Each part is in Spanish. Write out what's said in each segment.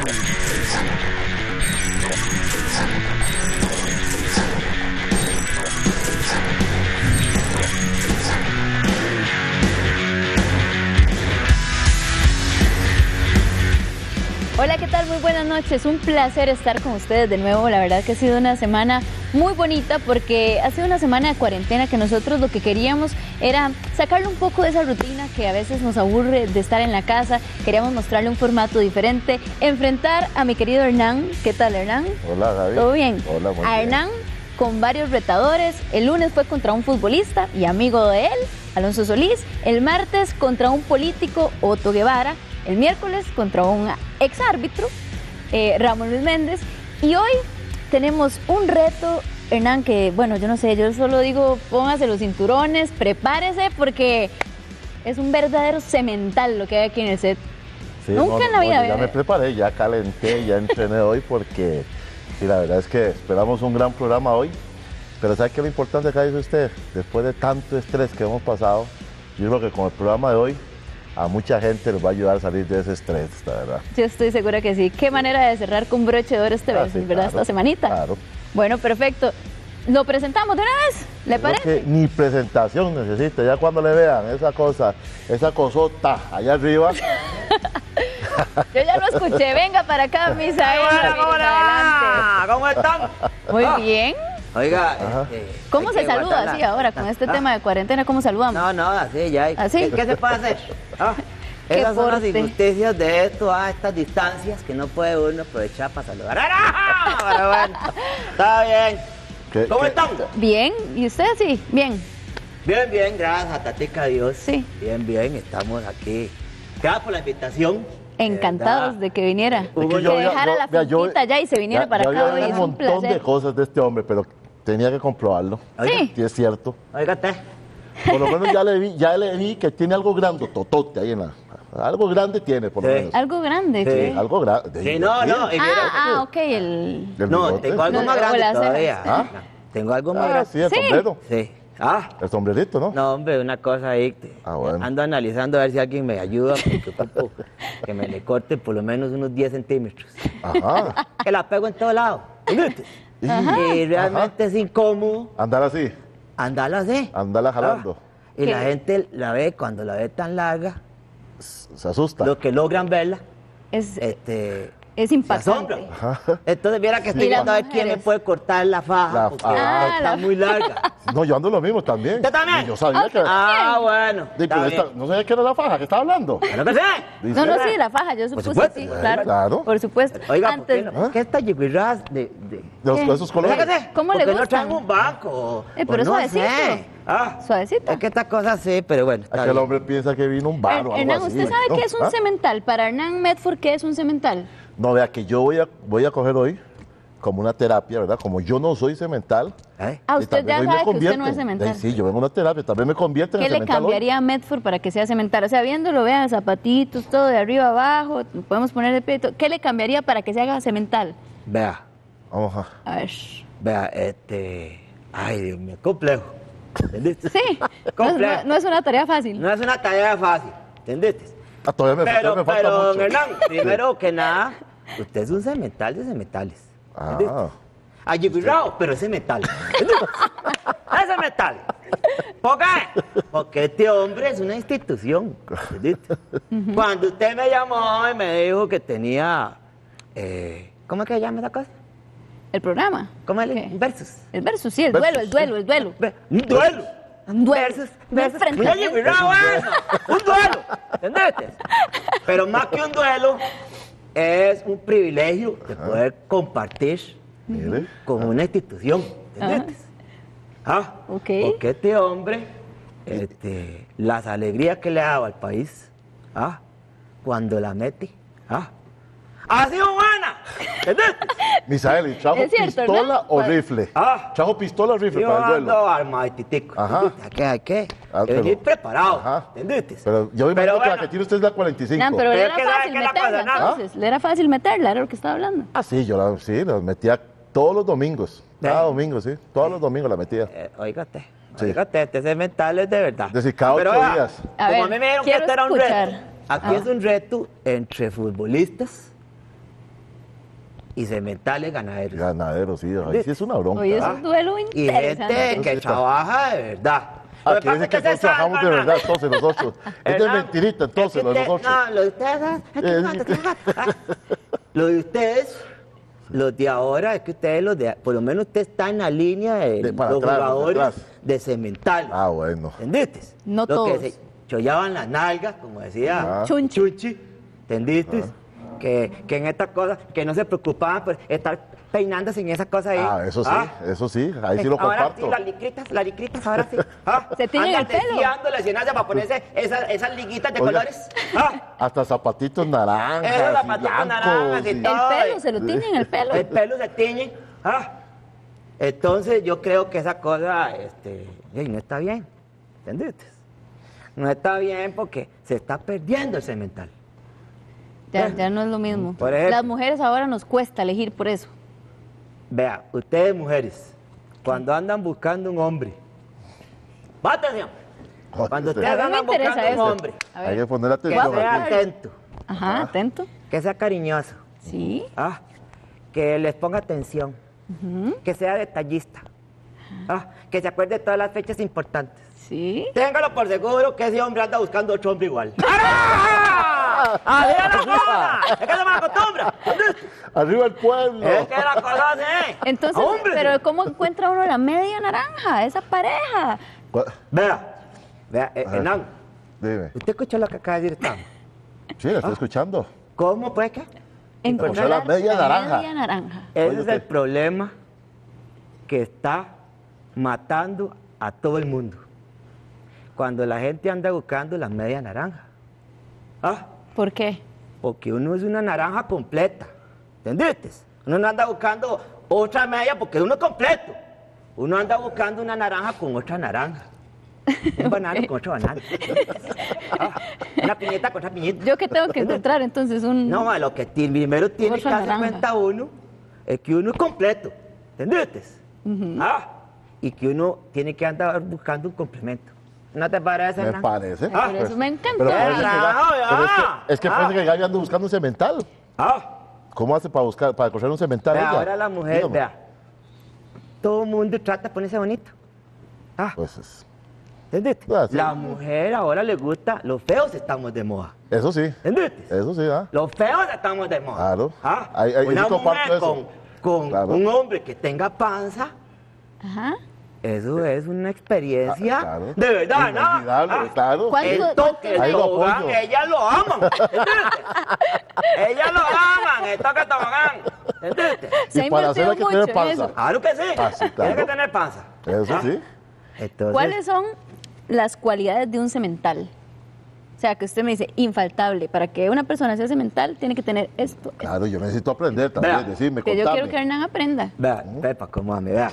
Hola, ¿qué tal? Muy buenas noches. Un placer estar con ustedes de nuevo. La verdad que ha sido una semana muy bonita porque ha sido una semana de cuarentena que nosotros lo que queríamos era sacarle un poco de esa rutina que a veces nos aburre de estar en la casa. Queríamos mostrarle un formato diferente, enfrentar a mi querido Hernán. ¿Qué tal, Hernán? Hola, Gaby. ¿Todo bien? Hola, muy a bien. Hernán con varios retadores. El lunes fue contra un futbolista y amigo de él, Alonso Solís. El martes contra un político, Otto Guevara. El miércoles contra un ex árbitro, Ramón Luis Méndez. Y hoy tenemos un reto, Hernán, que bueno, yo no sé, yo solo digo, póngase los cinturones, prepárese, porque es un verdadero cemental lo que hay aquí en el set. Sí, Nunca en la vida. Ya me preparé, ya calenté, ya entrené hoy porque sí, la verdad es que esperamos un gran programa hoy. Pero ¿sabe qué es lo importante que dice usted? Después de tanto estrés que hemos pasado, yo creo que con el programa de hoy a mucha gente les va a ayudar a salir de ese estrés, la verdad. Yo estoy segura que sí. Qué manera de cerrar con broche de oro este mes, sí, ¿verdad? claro, Esta semanita. Claro. Bueno, perfecto. ¿Lo presentamos de una vez? ¿Le Yo creo parece? que ni presentación necesita, ya cuando le vean esa cosa, esa cosota allá arriba. Yo ya lo escuché. Venga para acá, Misael. Hola, Adelante. ¿cómo están? Muy bien. Oiga, ¿Cómo hay se que saluda guardar así la- ahora con este tema de cuarentena? ¿Cómo saludamos? No, así ya. ¿Así? ¿Qué se puede hacer? Qué Esas son las porte. injusticias de esto, estas distancias que no puede uno aprovechar para saludar. Pero bueno, está bien. ¿Cómo están? Bien. ¿Y usted sí? Bien. Bien, gracias a Tatica Dios. Sí. Bien, estamos aquí. Gracias por la invitación. Encantados de que viniera. Es que Que yo- dejara la vea, yo- finquita ya y se viniera para Ya acá había hoy. un Es un montón de placer. cosas de este hombre, pero tenía que comprobarlo. Sí. Sí, es cierto. Óigate. Por lo menos ya le vi que tiene algo grande, totote ahí en la... Algo grande tiene, por lo Sí. menos. Algo grande. Sí. ¿qué? Algo grande. Sí, no. y mira- Ok. El... No, tengo algo más grande Las cejas. todavía. ¿Ah? Tengo algo más Ah, grande. sí, el Sí. sombrero. Sí. El sombrerito, ¿no? No, hombre, una cosa ahí. Bueno. Ando analizando a ver si alguien me ayuda, porque ocupo que me le corte por lo menos unos 10 centímetros. Ajá. Que la pego en todo lado. ¿Entiendes? Y realmente es incómodo Andar así, andarla así. andarla jalando. Y la ¿Qué? gente la ve, cuando la ve tan larga, Se asusta. los que logran verla, Es se impactante. asombran. Entonces, viera que estoy ¿Y las viendo a ver quién me mujeres? puede cortar la faja, La porque faja. está muy larga. No, yo ando lo mismo también. ¿Usted también? Y yo sabía que... Ah, bueno. Sí, está pero bien. no sabía que era la faja que estaba hablando. Claro que sí. Dice- No, sí, la faja, yo supuse supuesto. sí, Bueno, claro. claro. Por supuesto. Oiga, Antes, ¿por qué, no? ¿Qué está yiguirras de De esos colores. Fíjate, ¿Cómo le porque no gustan? traen un banco? pero o no suavecito. sé. Suavecito. Es que esta cosa sí, pero bueno. está Aquel bien. hombre piensa que vino un bar o algo Hernán, así. ¿usted sabe ¿no? qué es un ¿Ah? cemental? Para Hernán Medford, ¿qué es un cemental? No, vea que yo voy a coger hoy como una terapia, ¿verdad? Como yo no soy cemental. ¿Eh? Ah, y usted también ya hoy me sabe que usted no convierten. es cemental. Sí, yo vengo a una terapia, también me convierten ¿Qué en le cemental hoy. cambiaría a Medford para que sea cemental? O sea, viéndolo, vean, zapatitos, todo de arriba abajo, podemos poner de pie. ¿Qué le cambiaría para que se haga cemental? Vea, Vamos a... A ver. vea, ay, Dios mío, complejo. ¿Entendiste? Sí, Complejo. no es una tarea fácil. No es una tarea fácil, ¿entendiste? todavía me Pero, falta pero, mucho. Hernán, primero que nada, usted es un cemental de cementales. ¿entendiste? Ah, Ayiguirrao, pero ese metal. Ese metal. ¿Por qué? Porque este hombre es una institución. ¿entendiste? Cuando usted me llamó y me dijo que tenía. ¿Cómo es que se llama esa cosa? El programa. ¿Cómo es? ¿Qué? Versus. El versus, sí, el duelo. Un duelo. Un duelo. Versus. Un Versus. enfrentamiento. Mira, Ayiguirrao, eso. Un duelo. ¿Entendiste? Pero más que un duelo, es un privilegio de poder compartir mire. con una institución, ¿entiendes? Ok. Porque este hombre, las alegrías que le ha dado al país, cuando la mete, ha sido buena, ¿entiendes? Misael, ¿y trajo Es cierto, pistola ¿no? o rifle? ¿Trajo pistola o rifle Yo para el duelo? ando armadititico, Ajá. ¿entiendes? Hay que Pero- venir preparado, Ajá. ¿entiendes? Pero yo me imagino que la bueno, que tiene usted es la 45. Nan, pero le Pero era es que sabe fácil que la meterla, cosa, ¿no? entonces. Le era fácil meterla, era lo que estaba hablando. Ah, sí, yo los metía todos los domingos. Cada domingo, sí. Todos los domingos la metía. Óigate, Sí. óigate, este cemental es de verdad. Es decir, cada 8 vea, días. A Como ver, a mí me dijeron que quiero este era un escuchar. reto. Aquí es un reto entre futbolistas y sementales ganaderos. Ganadero, sí, ahí sí es una bronca. Oye, es Ah, un duelo Y interesante. gente que trabaja de verdad. Lo Aquí pasa dice es que se todos trabajamos de salvan, verdad, entonces nosotros. Es de ¿verdad? mentirita, entonces, Es que lo de usted- nosotros. No, lo de ustedes. Lo de ustedes, los de ahora, es que ustedes, los de. Por lo menos usted está en la línea de De para los atrás, los de jugadores atrás. de cemental. Ah, bueno. ¿Entendiste? No Los todos. que se chollaban las nalgas, como decía Chunchi. Chunchi. ¿Entendiste? Que en estas cosas, que no se preocupaban por estar peinándose en esas cosas ahí. Ah, eso sí, ahí sí lo Ahora comparto. sí, las licritas, ahora sí. ¿Ah? Se tiñen Andan el pelo. desviándole sin nada para ponerse esas liguitas de Oiga. colores. ¿Ah? Hasta zapatitos naranjas, Esos y zapatitos blancos, naranjas y y- todo. El pelo, se lo tienen el pelo. El pelo se tiñe. ¿Ah? Entonces yo creo que esa cosa no está bien. ¿Entendiste? No está bien porque se está perdiendo el semental. Ya no es lo mismo. Por ejemplo. Las mujeres ahora nos cuesta elegir por eso. Vea, ustedes mujeres, cuando andan buscando un hombre, ¡va atención! Cuando ustedes A mí me andan interesa buscando eso. un hombre, A Hay ver. que poner que atención. sea aquí. atento, Ajá, atento. que sea cariñoso, Sí. ¿ah? Que les ponga atención, que sea detallista, ¿ah? Que se acuerde de todas las fechas importantes. Sí. Téngalo por seguro que ese hombre anda buscando otro hombre igual. ¡Ah! ¡Así es la cosa! ¡Es que se me acostumbra! Arriba el pueblo. ¡Es que la cosa así! Entonces, ¡Hombre! pero ¿cómo encuentra uno la media naranja, esa pareja? Vea, Hernán, Dime. ¿usted escuchó lo que acaba de decir esta? Sí, la estoy escuchando. ¿Cómo pues qué? Encontrar la media naranja. media naranja. Ese Oye, es el problema que está matando a todo el mundo. Cuando la gente anda buscando la media naranja. ¿Ah? ¿Por qué? Porque uno es una naranja completa. ¿Entendiste? Uno no anda buscando otra media porque uno es completo. Uno anda buscando una naranja con otra naranja. Un banano con otro banano. Ah, una piñeta con otra piñeta. ¿Yo qué tengo que encontrar entonces? No, lo que primero tiene Otra que darse naranja. cuenta uno es que uno es completo, ¿entendiste? Ah, y que uno tiene que andar buscando un complemento. ¿No te parece, Me Hernán? parece. Ah, por eso me encantó. Pero parece que Ah, pero ya. es que parece que Gaby anda buscando un cemental. Ah, ¿Cómo hace para buscar, para encontrar un cemental vea, ella? ahora la mujer, Dígame. vea, todo el mundo trata de ponerse bonito. Ah, Pues ¿entendiste? Ah, sí. La mujer ahora le gusta, los feos estamos de moda. eso sí. ¿Entendiste? Eso sí, ¿ah? Los feos estamos de moda. Claro. Ah, Ahí una sí comparto mujer eso. con Claro. un hombre que tenga panza, Ajá. eso es una experiencia Ah, claro. de verdad, ¿no? Inolvidable, claro. ¿Cuánto- El toque Ahí de lo tobogán, apoyo. ellas lo aman. ¿Entendiste? Ellas lo aman, el toque de tobogán. ¿Entendiste? Se ha Y para hacer invertido hay que mucho tener en panza. eso. Claro que sí. Ah, sí, Tiene claro. que tener panza. Eso Ah, sí. Entonces, ¿Cuáles son las cualidades de un semental? O sea, que usted me dice, infaltable. Para que una persona sea semental, tiene que tener esto. Claro, yo necesito aprender también. Vea, Decirme, Que yo contame. quiero que Hernán aprenda. vea, Pepa, como a mí, vea.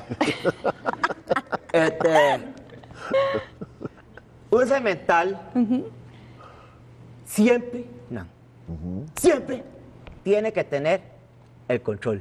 Un semental siempre, no, siempre tiene que tener el control.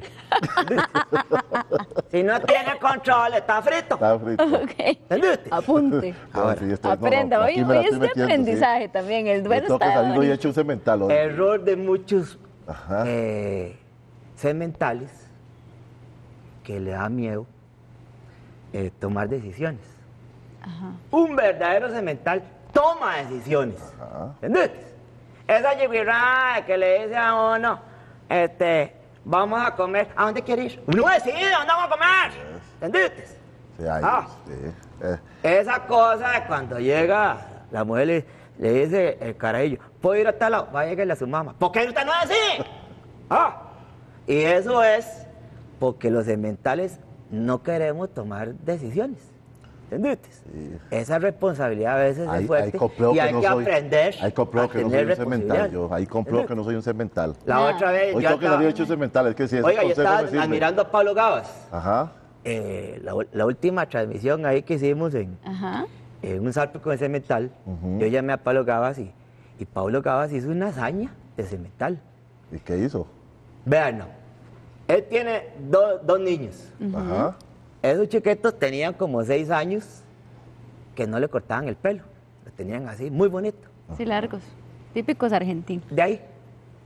Si no tiene control, está frito. Está frito. Ok. ¿Entendiste? Apunte. Ahora sí, Aprenda. aquí Hoy me la es estoy de metiendo, aprendizaje también. El Me duelo toca está salir hoy bonito. hecho un cemental. hoy. Error de muchos Ajá. sementales que le da miedo tomar decisiones. Un verdadero semental toma decisiones. Ajá. ¿Entendés? Esa yigüirrada que le dice a uno, vamos a comer, ¿a dónde quiere ir? Uno decide, ¿a dónde vamos a comer? ¿Entendiste? Sí, ahí, Ah. sí. Esa cosa de cuando llega, la mujer le dice el carajillo, ¿puedo ir a tal lado? Va a llegarle a su mamá. ¿Por qué usted no decide? Ah, y eso es porque los sementales no queremos tomar decisiones. ¿Entendiste? Esa responsabilidad a veces Ahí, es fuerte compruebo y hay no que soy, aprender ahí compruebo a que no soy tener un cemental. responsabilidad. Yo ahí compruebo que no soy un cemental. La Nada. otra vez Hoy yo tengo que andaba- salir hecho un cemental. Es que si ese Oiga, yo consejo estaba me sirve. admirando a Pablo Gabas. Ajá. La última transmisión ahí que hicimos en Ajá. un salto con el cemental, yo llamé a Pablo Gabas y Pablo Gabas hizo una hazaña de cemental. ¿Y qué hizo? Vean, no. Él tiene dos niños. Ajá. Esos chiquitos tenían como 6 años que no le cortaban el pelo. Lo tenían así, muy bonito. Sí, largos. Típicos argentinos. De ahí,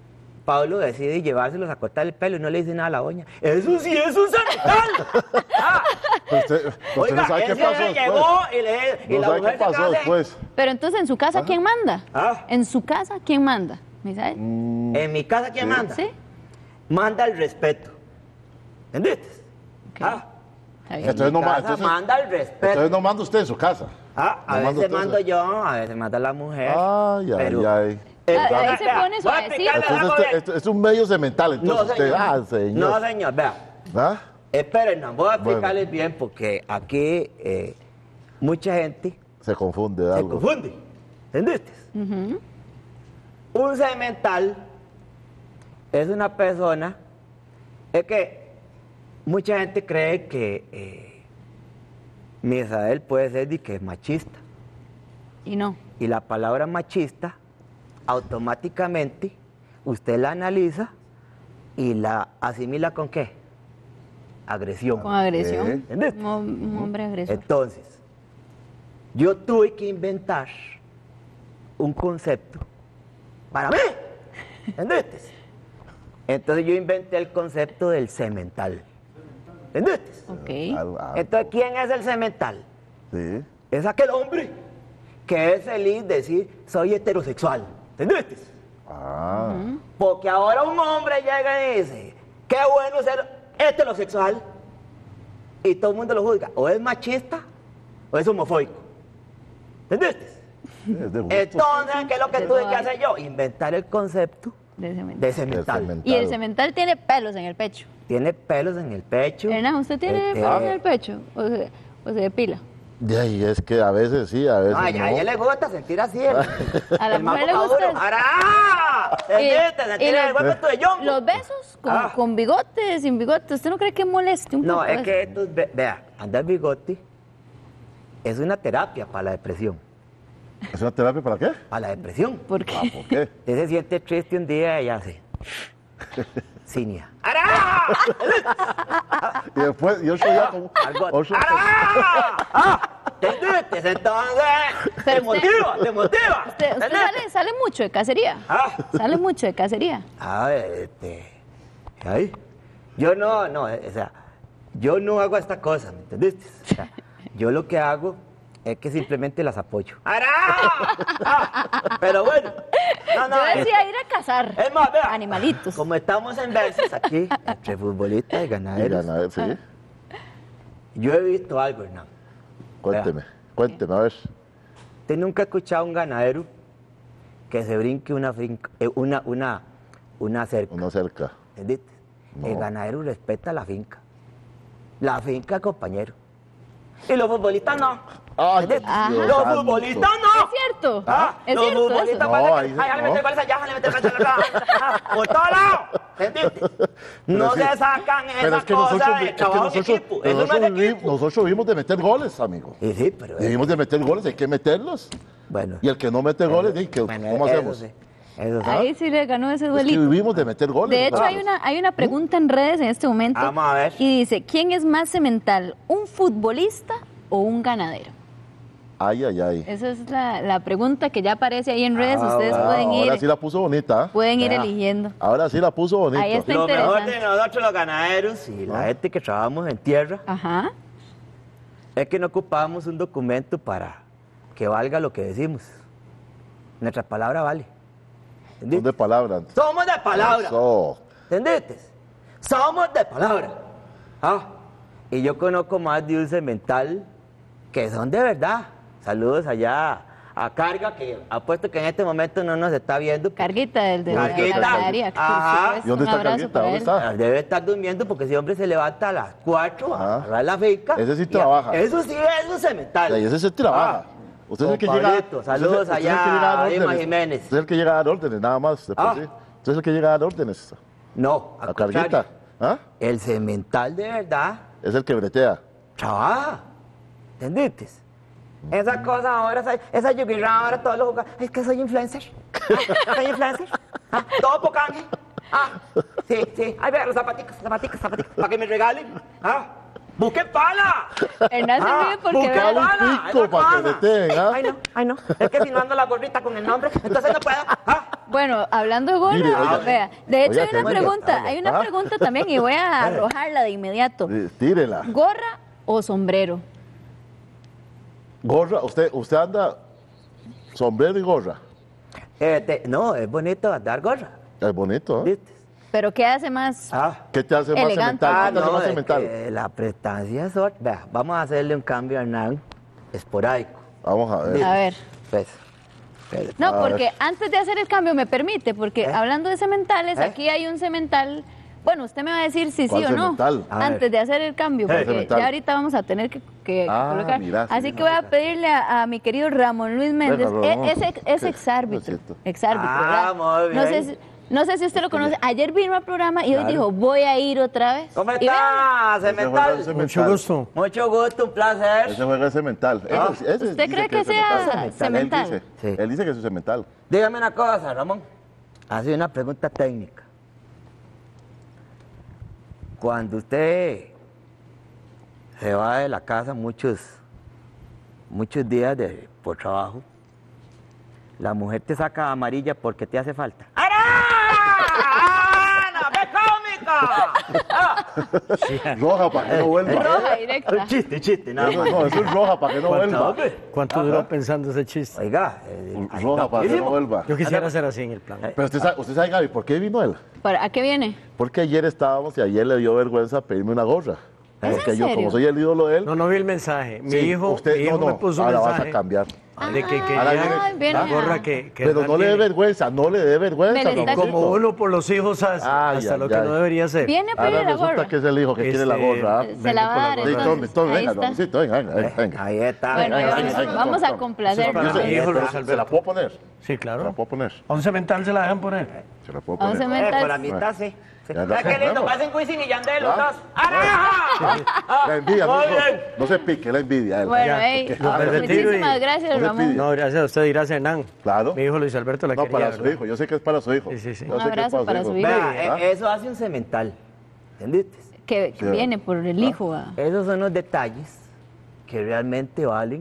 Pablo decide llevárselos a cortar el pelo y no le dice nada a la doña. ¡Eso sí es un cemental! Ah, Usted oiga, no sabe qué ese pasó le llegó y No la sabe mujer qué se pasó casa. después. Pero entonces, ¿en su casa quién manda? Ah. ¿En su casa quién manda? ¿Misael? En mi casa, ¿quién manda? ¿Sí? Manda el respeto. ¿Entendiste? Ok. Ah, Está bien. Entonces no mi casa entonces- manda el respeto. Entonces no manda usted en su casa. Ah, a No manda veces usted mando eso. yo, a veces manda la mujer. Ay, pero- ay. Ahí se vea, pone voy a suavecito. explicarle algo Entonces bien. este es un medio cemental, No, entonces usted. señor. Ah, señor. No, señor, vea. ¿Ah? Esperen, no, voy a Bueno. explicarles bien porque aquí mucha gente Se confunde de se algo. confunde. ¿Entendiste? Un cemental es una persona, es que mucha gente cree que Misael puede ser de que es machista. Y no. Y la palabra machista, automáticamente, usted la analiza y la asimila con qué? Agresión. Con agresión. ¿Entendiste? Un hombre agresor. Entonces, yo tuve que inventar un concepto para mí. ¿Entendiste? Entonces yo inventé el concepto del cemental. ¿Entendiste? Ok. Entonces, ¿quién es el cemental? Sí. Es aquel hombre que es feliz de decir, soy heterosexual. ¿Entendiste? Ah. Porque ahora un hombre llega y dice, qué bueno ser heterosexual. Y todo el mundo lo juzga. O es machista o es homofóbico. ¿Entendiste? Es de gusto. Entonces, ¿qué es lo que tuve que hacer yo? Inventar el concepto De cemental. de cemental. cemental. Y el cemental tiene pelos en el pecho. Tiene pelos en el pecho. Hernán, ¿usted tiene Este, pelos en el pecho? ¿O se depila? De ahí es que a veces sí, a veces No, a no. ella le gusta sentir así. A la el mujer le mambo gusta maduro. ¡Ará! ¿Entendiste? Sentir el hueco de yongo. los besos Ah. con bigote, sin bigote, ¿usted no cree que moleste un No, poco es eso? que estos, vea, andar bigote es una terapia para la depresión. ¿Es una terapia para qué? Para la depresión. ¿Por qué? Ah, ¿por qué? Usted se siente triste un día y hace. Cinia. ¡Ará! Y después, yo soy ya como. Algo. ocho- ¡Ará! ¡Ah! ¿Entendiste? Entonces, te Pero motiva, te motiva. ¿Usted ¿entendiste? sale mucho de cacería? Ah. Sale mucho de cacería. A ver, ahí. Yo no, o sea, yo no hago esta cosa, ¿me entendiste? O sea, yo lo que hago es que simplemente las apoyo. ¡Ará! Ah, pero bueno, no, Yo decía ir a cazar es más, vea, animalitos. como estamos en versus aquí, entre futbolistas y Y ganaderos, ganar, sí. yo he visto algo, Hernán. Cuénteme, a ver. ¿Usted nunca ha escuchado a un ganadero que se brinque una finca, una cerca? Uno cerca. ¿Entendiste? No. El ganadero respeta la finca. La finca, compañero. Y los futbolistas no. Ay, ¿Entendiste? Ajá. Dios Los santo. futbolistas no. ¿Es cierto? Ah, ¿Es los cierto eso? futbolistas No, parece ahí que, sí, ay, le no. mete goles allá, le mete goles allá, por todos lados. ¿Entendiste? No sí. se sacan Pero esa es que cosa nosotros, de trabajo en equipo. Eso no es equipo. nosotros vivimos de meter goles, amigo. Y sí, pero... Vivimos de meter goles, hay que meterlos. Bueno. Y el que no mete goles, Bueno, ¿cómo eso hacemos? sí, eso sí. Ahí sí le ganó ese Es que duelito. vivimos de meter goles. De hecho, nosotros. hay una pregunta en redes en este momento. Vamos a ver. Y dice, ¿quién es más cemental, un futbolista o un ganadero? Ay, ay, ay. Esa es la pregunta que ya aparece ahí en redes. Ah, Ustedes bueno. pueden ir, Ahora sí la puso bonita. ¿Eh? pueden ir Vea. eligiendo. Ahora sí la puso bonita. Ahí está. Lo mejor interesante. de nosotros los ganaderos y la gente que trabajamos en tierra Ajá. es que no ocupamos un documento para que valga lo que decimos. Nuestra palabra vale. Son ¿Entendiste? de palabras. Somos de palabra. Eso. ¿Entendiste? Somos de palabra. Ah, y yo conozco más de un cemental que son de verdad. Saludos allá a Carga, que apuesto que en este momento no nos está viendo. Carguita del de la Carguita. ganadería. por Ajá. supuesto, ¿Y dónde un está abrazo Carguita? para ¿Dónde él. está? Debe estar durmiendo porque ese hombre se levanta a las 4 a Ajá. agarrar la finca. Ese sí y trabaja. Eso sí es un cemental. Y ese se trabaja. Ah. Usted es el que Don llega. Pablito, saludos usted es el allá que llega dar a Emma órdenes. Jiménez. Usted es el que llega a dar órdenes, nada más. De por Ah. sí. Usted es el que llega a dar órdenes. No, La al carguita. contrario. ¿Ah? El cemental de verdad Es el que bretea. trabaja. ¿Entendiste? Esa cosa ahora, esa yuguirra ahora todos los jugadores. Es que soy influencer. Ah, soy influencer. Ah, todo por canje. Ah, sí. Ay, vea, los zapaticos, para que me regalen. Ah, ¡Busquen pala! Hernán se ríe porque busca vea, la- Dale un pico para que le den, ¿ah? Ay, no. Es que si no ando la gorrita con el nombre, entonces no puedo. ¿Ah? Bueno, hablando de gorra, Mire, oiga, vea, de hecho oiga, hay una pregunta también y voy a arrojarla de inmediato. Tírela. ¿Gorra o sombrero? Gorra, usted anda sombrero y gorra. No, es bonito andar gorra. Es bonito, ¿eh? ¿Viste? ¿Pero qué hace más? ¿Qué te hace más Elegante. cemental? ¿Qué te hace más es cemental? que la prestancia es otra. Vea, vamos a hacerle un cambio a Hernán esporádico. Vamos a ver. A ver. Pues, No, A porque ver. antes de hacer el cambio, me permite, porque hablando de cementales, ¿Eh? aquí hay un cemental. Bueno, usted me va a decir si sí ¿Cuál o no. cemental? A ver. Antes de hacer el cambio, ¿Cuál porque cemental? ya ahorita vamos a tener que Ah, colocar. mira, sí, Así mira, que voy a mira. pedirle a mi querido Ramón Luis Méndez. Venga, Ramón. Es Sí, exárbitro. lo siento. Exárbitro, Ah, ¿verdad? muy No bien. sé, no sé si usted lo conoce. Ayer vino al programa y hoy Claro. dijo, voy a ir otra vez. ¿Cómo Y vean, está, Ese juega Cemental? es cemental. Mucho gusto. Mucho gusto, un placer. Ese juega es cemental. Ese ¿Usted dice cree que es sea cemental? Él dice, Sí. él dice que es cemental. Dígame una cosa, Ramón. Hace una pregunta técnica. Cuando usted se va de la casa muchos días por trabajo, la mujer te saca amarilla porque te hace falta. ¡Ara! ¡Ana, qué cómica! Roja para que no vuelva. roja directa. Chiste, nada Eso, más. no, eso es roja para que no vuelva. ¿Cuánto duró pensando ese chiste? Oiga, Roja para que no vuelva. Yo quisiera ser así en el plan. Pero usted sabe, Gaby, ¿por qué vino él? ¿A qué viene? Porque ayer estábamos y ayer le dio vergüenza pedirme una gorra. ¿Es Porque en yo, serio? como soy el ídolo de él, No, no vi el mensaje. Mi sí, hijo, usted, mi hijo no, me puso un ahora vas mensaje a cambiar. de que Ahora quería viene- la Ah, gorra que Pero Hernán no le dé tiene. vergüenza, no le dé vergüenza. Me le está- Ramoncito. Como uno por los hijos hace, Ay, hasta ay, lo que ay. no debería ser. Viene a pedir Ahora la resulta gorra. que es el hijo que quiere la gorra. ¿ah? Se la va a dar, Vengo por la entonces. Listo, Ahí venga, está. Ramoncito, venga, venga. ahí está. Bueno, venga, ahí venga, vamos, venga. vamos a complacer. Para ¿no? mi hijo Luis ¿Se la Alberto. puedo poner? Sí, ¿Se la claro. puedo poner? A un cemental se la dejan poner. ¿Se la puedo A un poner? cemental. Por la mitad, sí. Ya, ¿Sabes qué lindo? vamos. Pasen Wisin y Yandel, los ¿Ah? dos. ¡Araja! La envidia, Muy no, bien. no se pique, la envidia. él. Bueno, Ya, ey, que me retiro y- muchísimas gracias, No me Ramón. pide. No, gracias a usted y gracias a Hernán. Claro. Mi hijo Luis Alberto la No, quería. para su ¿verdad? hijo, yo sé que es para su hijo. Sí, sí, sí. Yo Un sé que es abrazo para su hijo. Vea, ¿Ah? eso hace un cemental. ¿Entendiste? Que Sí. viene por el hijo. ¿va? Esos son los detalles que realmente valen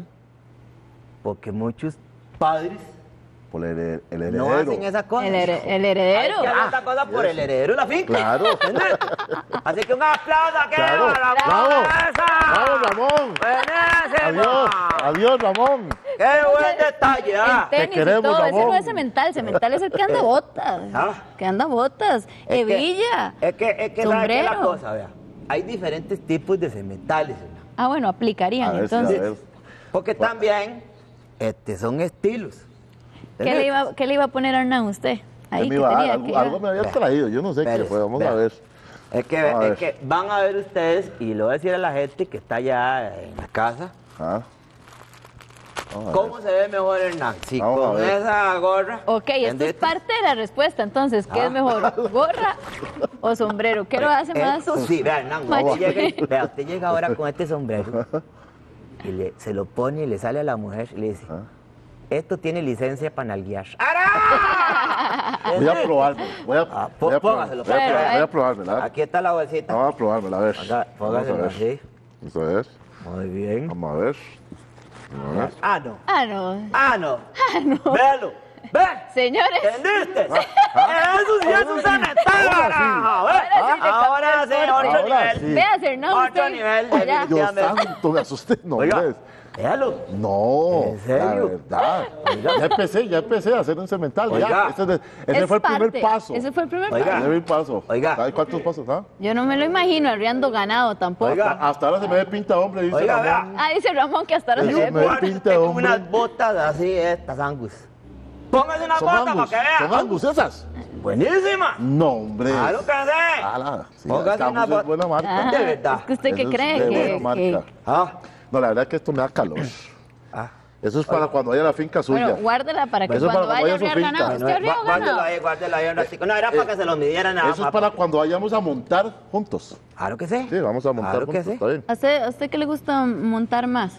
porque muchos padres Por el heredero. no hacen esas cosas. El heredero. Hay que hacer esta cosa por el heredero de la finca. Claro. ¿Entendés? Así que un aplauso aquí Claro. a Ramón. Bravo. ¡Esa! Bravo, Ramón. ¡Buenísimo! Adiós, adiós, Ramón. ¡Qué buen detalle! ¿ah? El tenis queremos, y todo. Ese Ramón. no es cemental. Cemental es el que anda botas. Ah. Que anda botas. Hebilla. Es que ¿sabe qué es la sombrero. cosa? Vea. Hay diferentes tipos de cementales, hermano. Ah, bueno, aplicarían A ver, sí, a entonces. ver. Porque también son estilos. ¿Qué le iba a poner a Hernán usted? Ahí ¿Qué me que iba a dar? tenía. Algo, que algo me había traído, yo no sé qué Espérese, fue, vamos vea. a ver. Es que, Vamos a es ver. que van a ver ustedes, y lo voy a decir a la gente que está allá en la casa, Ah. Vamos a cómo se ve mejor Hernán. Si Vamos a con ver. esa gorra. Ok, esto es ¿entendiste? parte de la respuesta. Entonces, ¿qué es mejor? ¿Gorra o sombrero? ¿Qué lo hace más? Sí, vea, Hernán, Macho. usted llega ahora con este sombrero y se lo pone y le sale a la mujer y le dice, esto tiene licencia para nalguear. Voy a probarme. Voy a Póngaselo, voy a probarme, ¿verdad? Aquí está la bolsita. Vamos a probármela, a ver. Póngaselo Vamos a ver. así. Vamos a ver. Muy bien. Vamos a ver. Vamos a ver. Ah, no. Ah, no. Ah, no. Véalo. Ve. Señores, ¿Entendiste? Eso sí es un cemental, carajo. Ahora sí, otro Ahora nivel. sí. veas, Hernán, Otro usted nivel, allá. Dios definitivamente. santo, me asusté, no, Oiga, hombre. véalo. No, ¿En serio? la verdad. Ya empecé a hacer un cemental. Oiga. Ya. Ese Es fue el primer parte. paso. Ese fue el primer Oiga. paso. El primer paso. Oiga. ¿Sabe cuántos pasos? Ah? Yo no me lo imagino arriando ganado tampoco. Oiga. Hasta ahora se me ve pinta hombre, dice Oiga, Ramón. vea. Ah, dice Ramón que hasta ahora se Yo ve. me- Guárdese pinta de con hombre. unas botas así, estas Angus. Póngase una Son bota para Angus, que vea. son Angus esas. Buenísima. No, hombre. Claro que sí. Ala, sí, Póngase Angus una es bota. buena marca. Ah, De verdad. es que usted Eso qué es cree de que, buena que- marca. Ah, No, la verdad es que esto me da calor. ah. Eso es para cuando vaya a la finca suya. Bueno, guárdela para que Eso cuando para vaya a cuando vaya a arriar su ganado. finca. ¿Usted arrió ganado? Guárdelo ahí un ratico. No, era para que se lo midieran nada Eso es más. para cuando vayamos a montar juntos. Claro que sí. Sí, vamos a montar Claro que juntos, sí. está bien. ¿A usted qué le gusta montar más?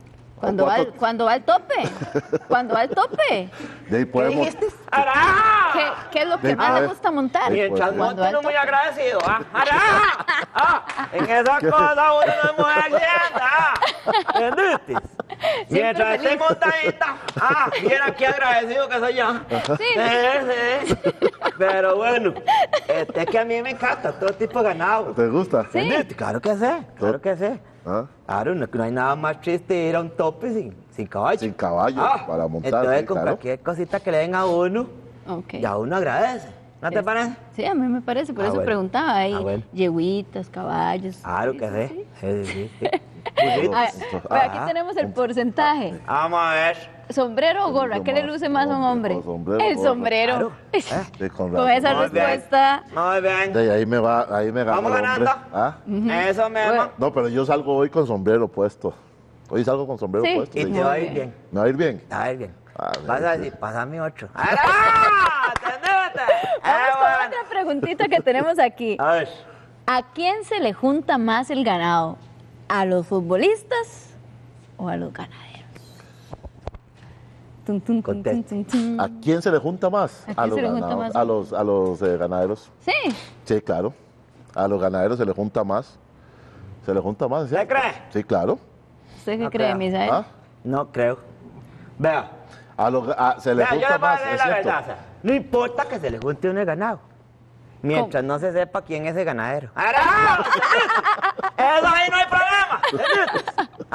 Cuando ¿Cuánto? va al tope. Cuando va al tope. De ahí podemos. ¡Araja! ¿Qué es lo que De- más a le ver. gusta montar? Mientras Pues, monte Cuando uno alto. muy agradecido. En esa cosa uno no es muy accidente. ¿Entendiste? Mientras esté feliz. montadita. Mira qué agradecido que soy yo. Sí. Sí. Pero bueno, es que a mí me encanta todo tipo de ganado. ¿Te gusta? Sí. ¿Entendiste? Claro que sé, claro que sé. ¿Ah? Claro, no hay nada más triste ir a un tope sin caballo. Sin caballo, para montar, Entonces, sí, con claro. cualquier cosita que le den a uno, Ok. ya uno agradece. ¿No te parece? Sí, a mí me parece, por eso bueno. preguntaba ahí. Bueno. Yeguitas, caballos. Claro Sí, que sí, sí. sí. Sí, sí, sí. Burritos. A ver, pero aquí tenemos el porcentaje. Vamos a ver. ¿Sombrero o gorra? ¿Qué le luce más a un hombre? Hombre, sombrero, El gorra. sombrero. Claro. Sí, con Con esa razón. Muy bien. respuesta. Muy bien. De ahí me ganó Vamos el hombre. ganando. ¿Ah? Eso mismo. Bueno. No, pero yo salgo hoy con sombrero puesto. Hoy salgo con sombrero Sí. puesto. Y sí. te va a ir Muy bien. ¿Me va a ir bien? Te va a ir bien. A ver, Vas a sí. decir, pasame 8. ¡Ah! ¡Entendete! Vamos con otra preguntita que tenemos aquí. A ver. ¿A quién se le junta más el ganado? ¿A los futbolistas o a los ganaderos? Tum, tum, tum, Conteste. tum, tum, tum. ¿A quién se le junta más? ¿A quién se le junta más? A los ganaderos. Sí, Sí, claro. A los ganaderos se le junta más. Se le junta más, ¿sí? ¿Usted cree? Sí, claro. ¿usted qué No cree, creo. Misael? ¿Ah? No creo. Vea. Se le Vea, yo junta le voy a más, decir es la cierto. verdad. o sea, no importa que se le junte uno el ganado. Mientras no se sepa quién es el ganadero. ¡Ará! Eso ahí no hay problema. ¿Entiendes?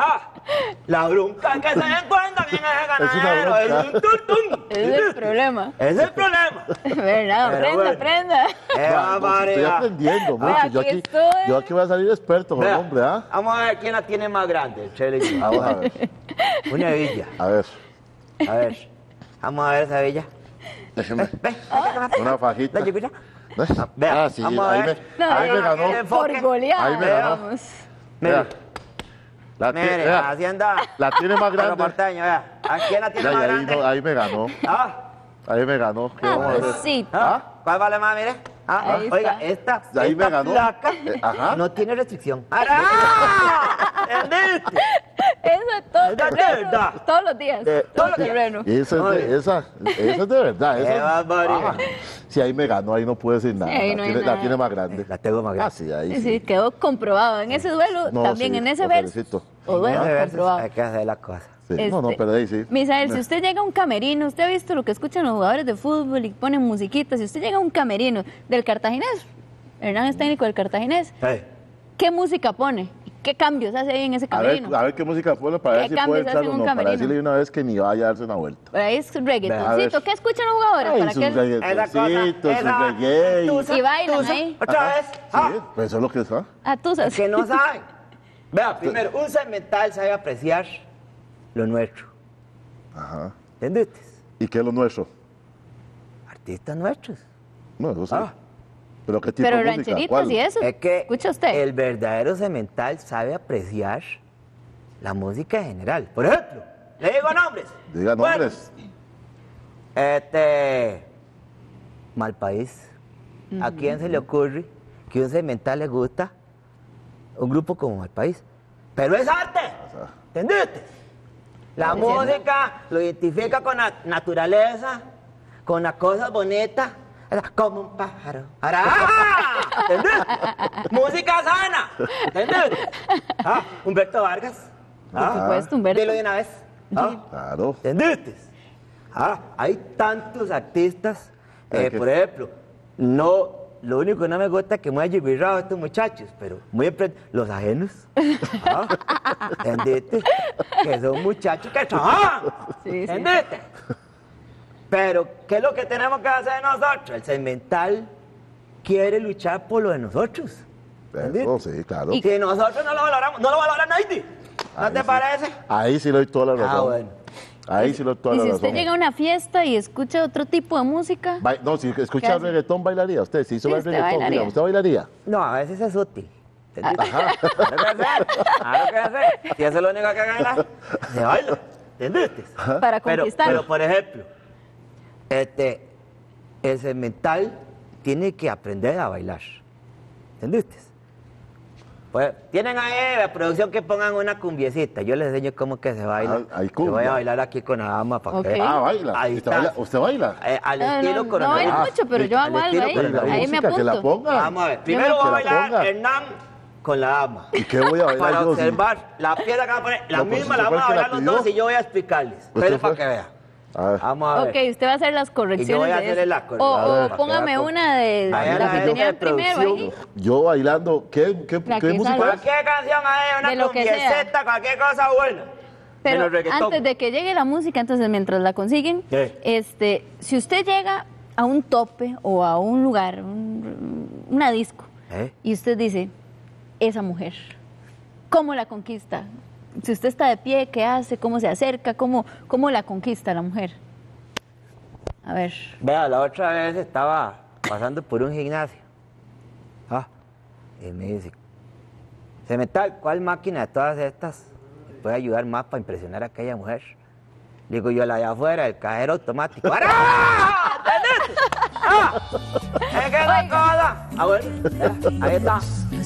La bronca es que se den cuenta quién es el Es una ganadero. bronca. Es un turtum. Ese es el problema. Ese es el problema. ¿Verdad? Pero Aprenda, bueno. aprenda. ¡Qué Estoy barbaridad! aprendiendo mucho. Vea, Yo aquí aquí, estoy. yo aquí voy a salir experto con el Vea, hombre, ¿ah? Vamos a ver quién la tiene más grande, el Chele y yo. Vamos a ver. Una villa. A ver. A ver. Vamos a ver esa villa. Déjeme. Ven. Una fajita. La chiquita. ¿Eh? Vea, Ah, sí, vamos a ahí ver. me, ahí me ganó. Enfoque. Por goleada. Ahí me ganó. vamos. Vea. Mire, Mire, mire, vea, Hacienda. la tiene más grande. Porteño, vea. ¿A quién la tiene Ya, y más ahí, grande? no, ahí me ganó. ¿Ah? Ahí me ganó. ¿Qué vamos a hacer? Sí. ¿Cuál vale más, mire? Ahí está. Oiga, esta, Ahí me esta ganó. placa Ajá. no tiene restricción. ¡Ará! ¿Entendiste? Eso es todo. Es de verdad. Todos los días. Todos los Todo días. terreno. Esa es de verdad. Qué Esa, barbaridad. sí, ahí me ganó, ahí no puedo decir nada. ahí no hay la nada. tiene más grande. La tengo más Ah, grande. sí, ahí Sí, sí. quedó comprobado. En ese duelo, No, también sí, en ese lo verso. felicito. O duelo, Ese verso comprobado. hay que hacer la cosa. Sí. No, no, Este, pero ahí sí. Misael, si usted llega a un camerino, usted ha visto lo que escuchan los jugadores de fútbol y ponen musiquitas. Si usted llega a un camerino del Cartaginés, Hernán es técnico del Cartaginés, Hey. ¿qué música pone? ¿Y qué cambios hace ahí en ese camerino? A ver qué música pone para ¿Qué ver si cambios puede entrar hacen o un no. Para camerino? decirle una vez que ni vaya a darse una vuelta. Por ahí es A reggaetoncito. ver. ¿Qué escuchan los jugadores? Ay, para sus que reggaetoncitos, sus esa reggae. tusa, Y bailan tusa, ahí. Otra vez. Sí, pues eso es lo que es, ¿ah? a tusas. Que no saben. Vea, primero, un segmental sabe apreciar lo nuestro. Ajá. ¿Entendiste? ¿Y qué es lo nuestro? Artistas nuestros. No, eso sí. Ah. ¿Pero qué tipo Pero de música? rancheritas ¿Cuál? y eso. Es que ¿Escucha usted? el verdadero segmental sabe apreciar la música en general. Por ejemplo, le digo nombres. Diga Bueno, nombres. Malpaís. ¿A quién se le ocurre que un segmental le gusta un grupo como Malpaís? Pero es arte. ¿Entendiste? La música lo identifica con la naturaleza, con las cosas bonitas, como un pájaro. ¡Ará! ¿Entendiste? Música sana. ¿Entendiste? Humberto Vargas. Por supuesto, Humberto. Dilo de una vez. Claro. ¿Entendiste? Hay tantos artistas, Es que- por ejemplo, no, lo único que no me gusta es que muy ayubirrado estos muchachos, pero los ajenos. ¿Entendiste? Que son muchachos que trabajan. Sí, sí. ¿Entendiste? Pero, ¿qué es lo que tenemos que hacer nosotros? El segmental quiere luchar por lo de nosotros. Eso sí, claro. Y si nosotros no lo valoramos, no lo valora nadie. ¿No Ahí te sí. parece? Ahí sí le doy toda la razón. Bueno. Ahí sí le doy toda Y la si razón. usted llega a una fiesta y escucha otro tipo de música, No, si ¿Qué escucha hace? reggaetón, ¿bailaría usted? Si hizo Sí, el usted reggaetón, bailaría. diga, ¿usted bailaría? No, a veces es útil. ¿Entendiste? Claro que hacer. Claro que hacer. Si eso es lo único que gana, se baila. ¿Entendiste? para conquistar. Pero, por ejemplo, el segmental tiene que aprender a bailar. ¿Entendiste? Pues tienen ahí la producción que pongan una cumbiecita. Yo les enseño cómo que se baila. Ah, hay Yo cumbia. voy a bailar aquí con la dama para Ok. que. Baila. Ahí está. ¿Usted baila? Al No, estilo no coronel. bailo mucho, pero yo hago al algo estilo ahí. coronel. La Ahí me música, que la apunto. ponga. Vamos a ver. Primero Que voy a la bailar ponga. Hernán con la dama. ¿Y qué voy a bailar Para yo? Sí. observar la pieza que va a poner. La No, pues, misma si la fue vamos a el que la bailar los pidió. dos y yo voy a explicarles. ¿Usted Pero fue? para que vea. A ver. Vamos a ver. Ok, usted va a hacer las correcciones. voy a de hacer eso. la corrección. A O ver, póngame para que vea una de Ahí la la que gente tenían de primero ahí. producción. Yo bailando, ¿qué La que música salga. es? Cualquier canción ahí, De una lo que sea. cumbieceta, cualquier cosa buena. Pero Menos reggaetón. antes de que llegue la música, entonces mientras la consiguen, ¿Qué? si usted llega a un tope o a un lugar, una disco, y usted dice, esa mujer, ¿cómo la conquista? Si usted está de pie, ¿qué hace? ¿Cómo se acerca? ¿Cómo la conquista la mujer? A ver. Vea, la otra vez estaba pasando por un gimnasio. Y me dice, Cemental, ¿cuál máquina de todas estas me puede ayudar más para impresionar a aquella mujer? Le digo yo, la de afuera, el cajero automático. ¡Ará! ¿Entendés? Es que es la cosa. Bueno, ahí está.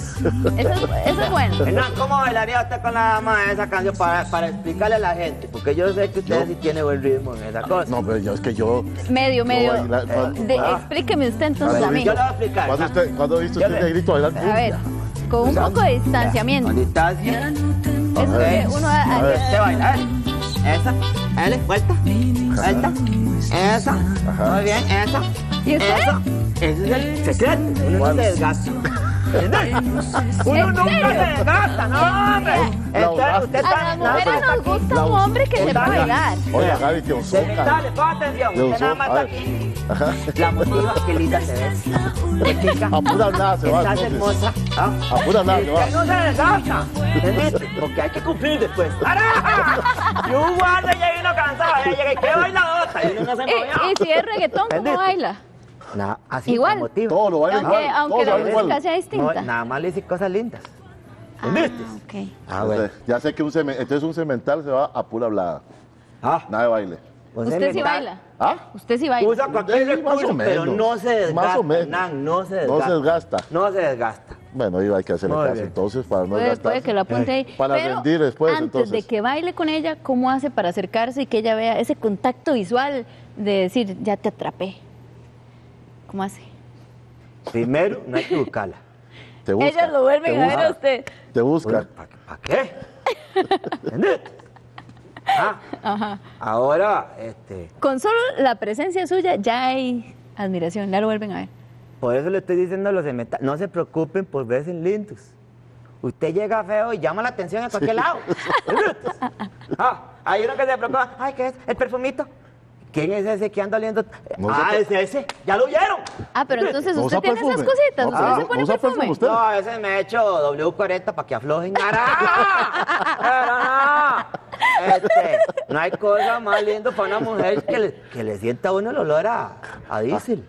Eso es bueno. Hernán, ¿cómo bailaría usted con la dama de esa canción para explicarle a la gente? Porque yo sé que usted sí tiene buen ritmo en esa cosa. No, pero es que yo... Medio. bailar, Explíqueme usted entonces a mí. Yo le voy a explicar. ¿Cuándo ha visto Yo usted le- negrito bailar A ver, con un poco de distanciamiento. Con distancia. Eso que uno hace. Usted baila, a ver. Esa, dale, vuelta, vuelta, esa, muy bien, esa, ¿Y usted? esa. Ese es el secreto, uno no se desgasta. ¿Entiendes? Uno nunca se desgasta, no, hombre. Entonces, usted A está las mujeres nos gusta un hombre que sepa bailar. Oiga, Gaby, te osoca. Dale, pon atención, usted nada más está aquí. La motiva, que linda te ves. Qué chica. A pura nada se va, Estás entonces. hermosa. ¿Ah? A pura nada se va. Usted no se desgasta. ¿Entendiste? Porque hay que cumplir después. ¡Ara! Y un guardia llega y no cansado. Ya llega y qué bailadota. Y uno no se movía. Y si es reggaetón, ¿cómo ¿Entendiste? baila? Nada, así Igual. con motivo. Todo lo baila igual. Aunque todos la bailan igual. música sea No, distinta. nada más le hice cosas lindas. ¿Entendiste? Ok. Ah, bueno. Ya sé que entonces un cemental se va a pura hablada. Ah, Nada de baile. ¿Usted sí baila? ¿Ah? ¿Usted sí baila? Usa cualquier Más o recurso, pero menos. no se desgasta. Más o menos. Nan, no se No desgasta. se desgasta. No se desgasta. Bueno, ahí hay que hacerle Muy caso bien. entonces para no Puede desgastarse. que lo apunte ahí. Para Pero rendir después, antes entonces. de que baile con ella, ¿cómo hace para acercarse y que ella vea ese contacto visual de decir, ya te atrapé? ¿Cómo hace? Primero, no hay que buscarla. Te busca, Ellas lo vuelven te a ver busca, a usted. Te busca. ¿Para qué? ¿Entendiste? Ah, ahora, Con solo la presencia suya ya hay admiración, ya lo vuelven a ver. por eso le estoy diciendo a los cementales, no se preocupen por verse lindos. Usted llega feo y llama la atención a cualquier lado. ¿Entendiste? Hay uno que se preocupa, ay, ¿qué es? ¿El perfumito? ¿Quién es ese que anda oliendo? No Es ese, ya lo vieron. Pero entonces ¿No usted usa tiene esas perfume? cositas, No, usted se ¿no pone usa perfume. perfume usted? No, a veces me he hecho W40 para que aflojen. Pero no hay cosa más lindo para una mujer que le sienta a uno el olor a diésel.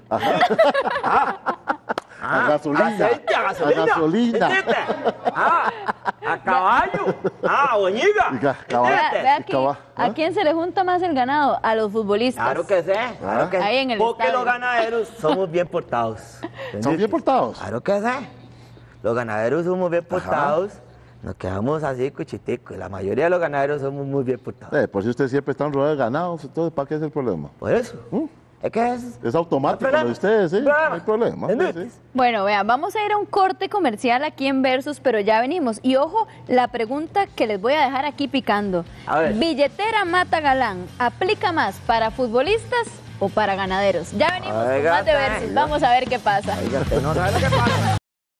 A gasolina. Aceite, a gasolina. A gasolina. ¿Entendiste? A caballo. A boñiga. Diga, caballo. Vea, vea aquí, Cabal, ¿a quién se le junta más el ganado? A los futbolistas. Claro que sí, claro que sí. Ahí en el Porque estadio. los ganaderos somos bien portados. ¿Son bien portados? Claro que sí. Los ganaderos somos bien portados. Nos quedamos así cuchiticos. La mayoría de los ganaderos somos muy bien portados. Por si usted siempre está rodeado de ganados, entonces ¿para qué es el problema? Por eso. Es que Es automático ¿No hay lo de ustedes, ¿sí? No problema? hay problema. ¿Entendés? Sí. Bueno, vean, vamos a ir a un corte comercial aquí en Versus, pero ya venimos. Y ojo, la pregunta que les voy a dejar aquí picando. A ver. ¿Billetera mata galán aplica más para futbolistas o para ganaderos? Ya venimos con Oiga, más de Versus. oiga. Vamos a ver qué pasa. Oiga, usted no sabe lo que pasa.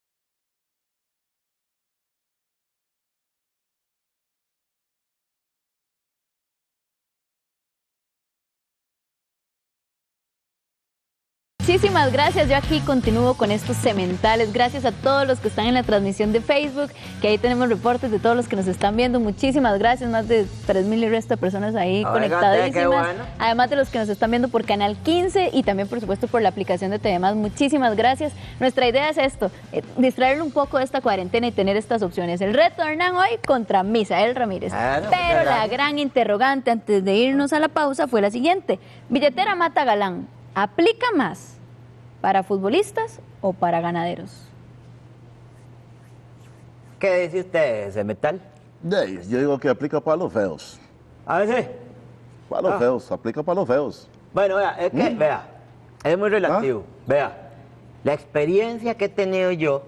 Muchísimas gracias. Yo aquí continúo con estos cementales. Gracias a todos los que están en la transmisión de Facebook, que ahí tenemos reportes de todos los que nos están viendo. Muchísimas gracias. Más de 3,000 y resto de personas ahí Oiga, conectadísimas. qué bueno. Además de los que nos están viendo por Canal 15 y también, por supuesto, por la aplicación de TV+. Muchísimas gracias. Nuestra idea es esto, distraerle un poco de esta cuarentena y tener estas opciones. El reto de Hernán hoy contra Misael Ramírez. Claro, Pero muchas la gracias. gran interrogante antes de irnos a la pausa fue la siguiente. Billetera mata galán. ¿Aplica más para futbolistas o para ganaderos? Ok, ¿Qué dice usted, cemental? Yo digo que aplica para los feos. A ver si. Para los feos, aplica para los feos. Bueno, vea, es que, vea, es muy relativo. Vea, la experiencia que he tenido yo,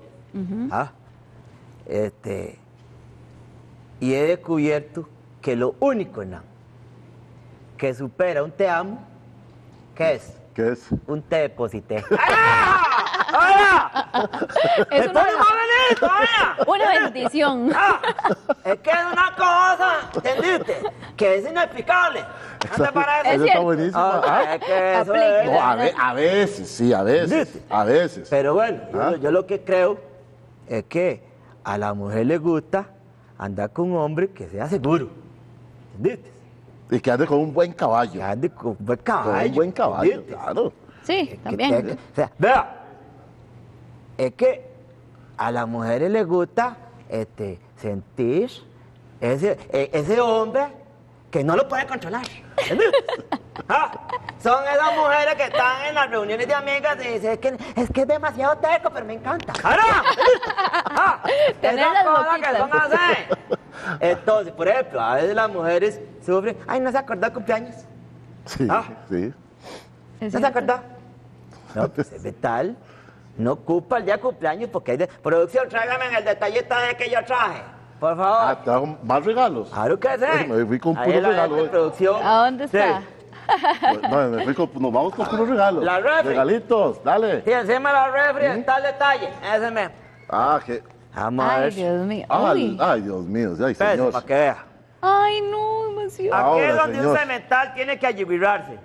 y he descubierto que lo único, que supera un te amo, ¿qué es? ¿Qué es? Un te deposité. ¡Ahora! Es ¡Me pone más bonito, vaya! una bendición. Es que es una cosa, ¿entendiste? Que es inexplicable. ¿No te parece? Es Eso está cierto. buenísimo. Es que eso Aplica. es. No, a veces, sí, a veces. A veces. Pero bueno, yo lo que creo es que a la mujer le gusta andar con un hombre que sea seguro. ¿Entendiste? Y que ande con un buen caballo. Que ande con un buen caballo. Con un buen caballo, ¿entendiste? claro. Sí, Que también. o sea, vea, es que a las mujeres les gusta sentir ese hombre que no lo puede controlar. ¿Entiendes? Son esas mujeres que están en las reuniones de amigas y dicen, es que es demasiado terco, pero me encanta. Tener Esas las cosas que boquitas. son así. Entonces, por ejemplo, a veces las mujeres sufren, ay, no se acordó de cumpleaños. Sí, sí. Es ¿No se cierto. acordó? No, pues es vital. No ocupa el día de cumpleaños porque hay de... Producción, tráigame en el detallito de que yo traje. Por favor. Ah, ¿te hago más regalos? Claro que sí. Me fui con Ahí puro en la regalo de hoy. producción. ¿A dónde está? Sí. No, nos vamos con puros regalos. La refri. Regalitos, dale. Sí, encima de la refri está el detalle. Ese me... Ah, que... Vamos a Ay, ver. Dios mío. Ay, Uy. ay, Dios mío, ay, Espérese, señor. para que vea. Ay, no, demasiado. Aquí Ahora, es donde señor. un cemental tiene que ayubirarse.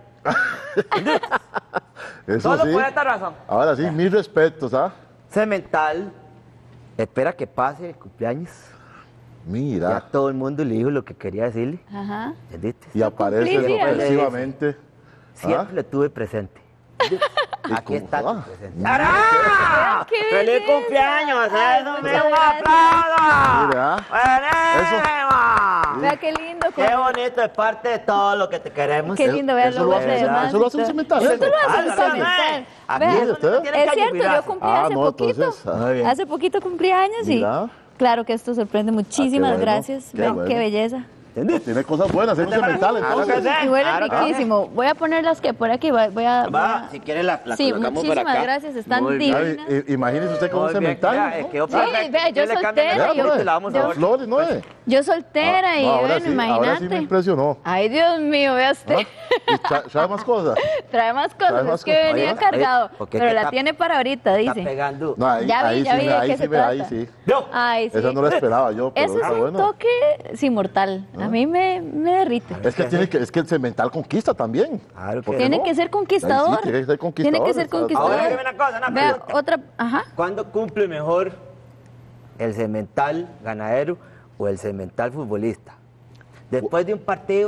Eso Solo sí. por esta razón. Ahora sí, mis respetos, ¿ah? Cemental espera que pase el cumpleaños. Ya Mira. todo el mundo le dijo lo que quería decirle. Ajá. ¿Entendiste? Y aparece cumplí, sorpresivamente. Siempre lo tuve presente. ¿Y Aquí cómo? está Ah. tu presente. ¡Ará! ¡Qué ¡Feliz belleza! cumpleaños! Ay, ¡Eso muchas me un gracias. aplauso! Mira. ¡Buenísimo! Vea qué lindo. ¡Qué bonito! Es parte de todo lo que te queremos. Qué lindo ver Eso los lo hace, demás. eso lo hace un cemental. Eso lo hace un Cemental, cemental. Aquí Vea, es donde usted. tiene es que cierto, yo ayudarse. cumplí Ah, hace no, poquito. entonces, muy bien. Hace poquito cumplí años y Mira. claro que esto sorprende. Muchísimas bueno, gracias. qué Vean bueno. qué belleza. Tiene cosas buenas, es un cemental, Claro que entonces. sí. Y huele Claro que sí. riquísimo. Voy a poner las que por aquí. Voy a Si quieres la sí, colocamos por muchísimas acá. gracias. Están Muy bien. divinas. Ay, imagínese usted con un Muy bien, cemental. ya, ¿no? quedó Sí, perfecto. vea, yo le cambian el soltera, nombre yo- y te la vamos a yo- ver. Flores, ¿no es? Yo soltera y No, ahora bueno, sí, imagínate. ahora sí me impresionó. Ay, Dios mío, vea usted. ¿Ah? ¿Y sabe más cosas? Trae más cosas, Trae más es que cosas. venía Oye, cargado. oye, porque pero que la está- tiene para ahorita, Está dice. pegando. No, ahí, Ya vi, ahí ya sí, vi de ahí qué sí, se ahí trata. sí. No. Ay, sí. Esa no la esperaba yo, pero Ese es está un bueno. toque sí, mortal. A mí me derrite. Es que el cemental conquista también. Claro que ¿Por qué Tiene no? que ser conquistador. Ahí sí, tiene que ser conquistador. Tiene que ser conquistador. Ahora dime una cosa, una Vea, pregunta. otra, ajá. ¿Cuándo cumple mejor el cemental ganadero o el cemental futbolista? Después de un partido.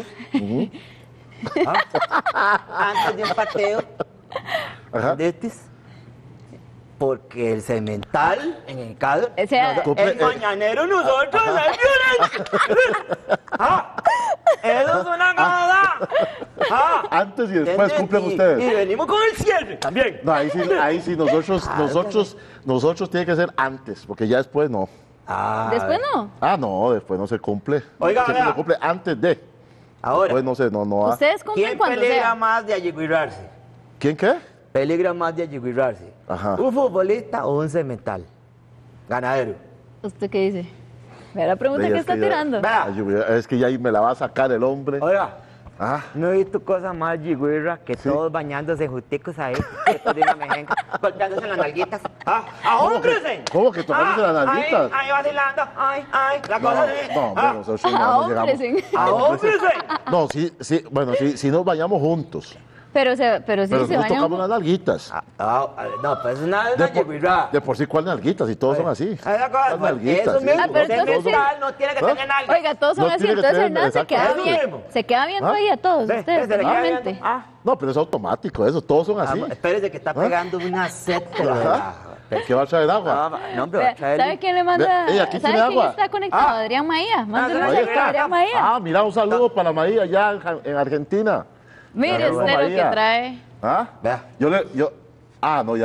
Antes de un partido. Ajá. ¿Entendiste? Porque el cemental, en el caso, O sea, el mañanero nosotros es violencia. Eso es una cosa. Antes y después ¿Entendés? cumplen Y ustedes. venimos con el cierre también. No, ahí sí, nosotros tiene que ser antes, porque ya después no. Después no. Ah, no, después no se cumple. Oiga, se vea. cumple antes de. Ahora, Después no sé, no. Ustedes cumplen ¿quién cuando peligra sea. más de ayiguirarse? ¿Quién qué? Peligra más de ayiguirarse. Ajá. ¿Un futbolista o un cemental? Ganadero. ¿Usted qué dice? Vea la pregunta Vea, que es está que ya- tirando. Vea. Ay, es que ya ahí me la va a sacar el hombre. Oiga, Ah, no he visto cosa más yigüirra que todos bañándose justicos ahí, después de una mejenga, golpeándose en las nalguitas. ¡Ahómbrese! ¿Cómo que tocándose las nalguitas? Ahí vacilando, la cosa así. no, bueno, nosotros no llegamos. Ahómbrese. ¡Ahómbrese! No, sí, bueno, sí nos bañamos juntos. Pero sí Pero se nos bañan. tocamos las nalguitas. No, pues es una De por, yigüirra. de por sí, ¿cuál nalguitas? Y todos son así. Esa cosa, Las pues, nalguitas, eso sí. mismo, Ah, pero el entonces sí. cemental no tiene que ¿Ah? tener nalgas. Oiga, todos son No así. tiene que Entonces tener- Hernán se exacto. queda Eso bien. mismo. Se queda viendo ¿Ah? ahí a todos Ve, ustedes, se le queda realmente. viendo. No, pero es automático eso, todos son así. Espérese que está pegando una sed. ¿Qué va a traer agua? No, hombre, Vea, ¿sabe quién le manda? Ve, aquí ¿Sabe tiene quién agua. está conectado? Adrián Maía. Mándale un ahí saludo está. a Adrián Maía. Ah, mira, un saludo para María allá en Argentina. Mire Saludos, usted lo que María. trae. ¿Ah? Vea. No, ya ve.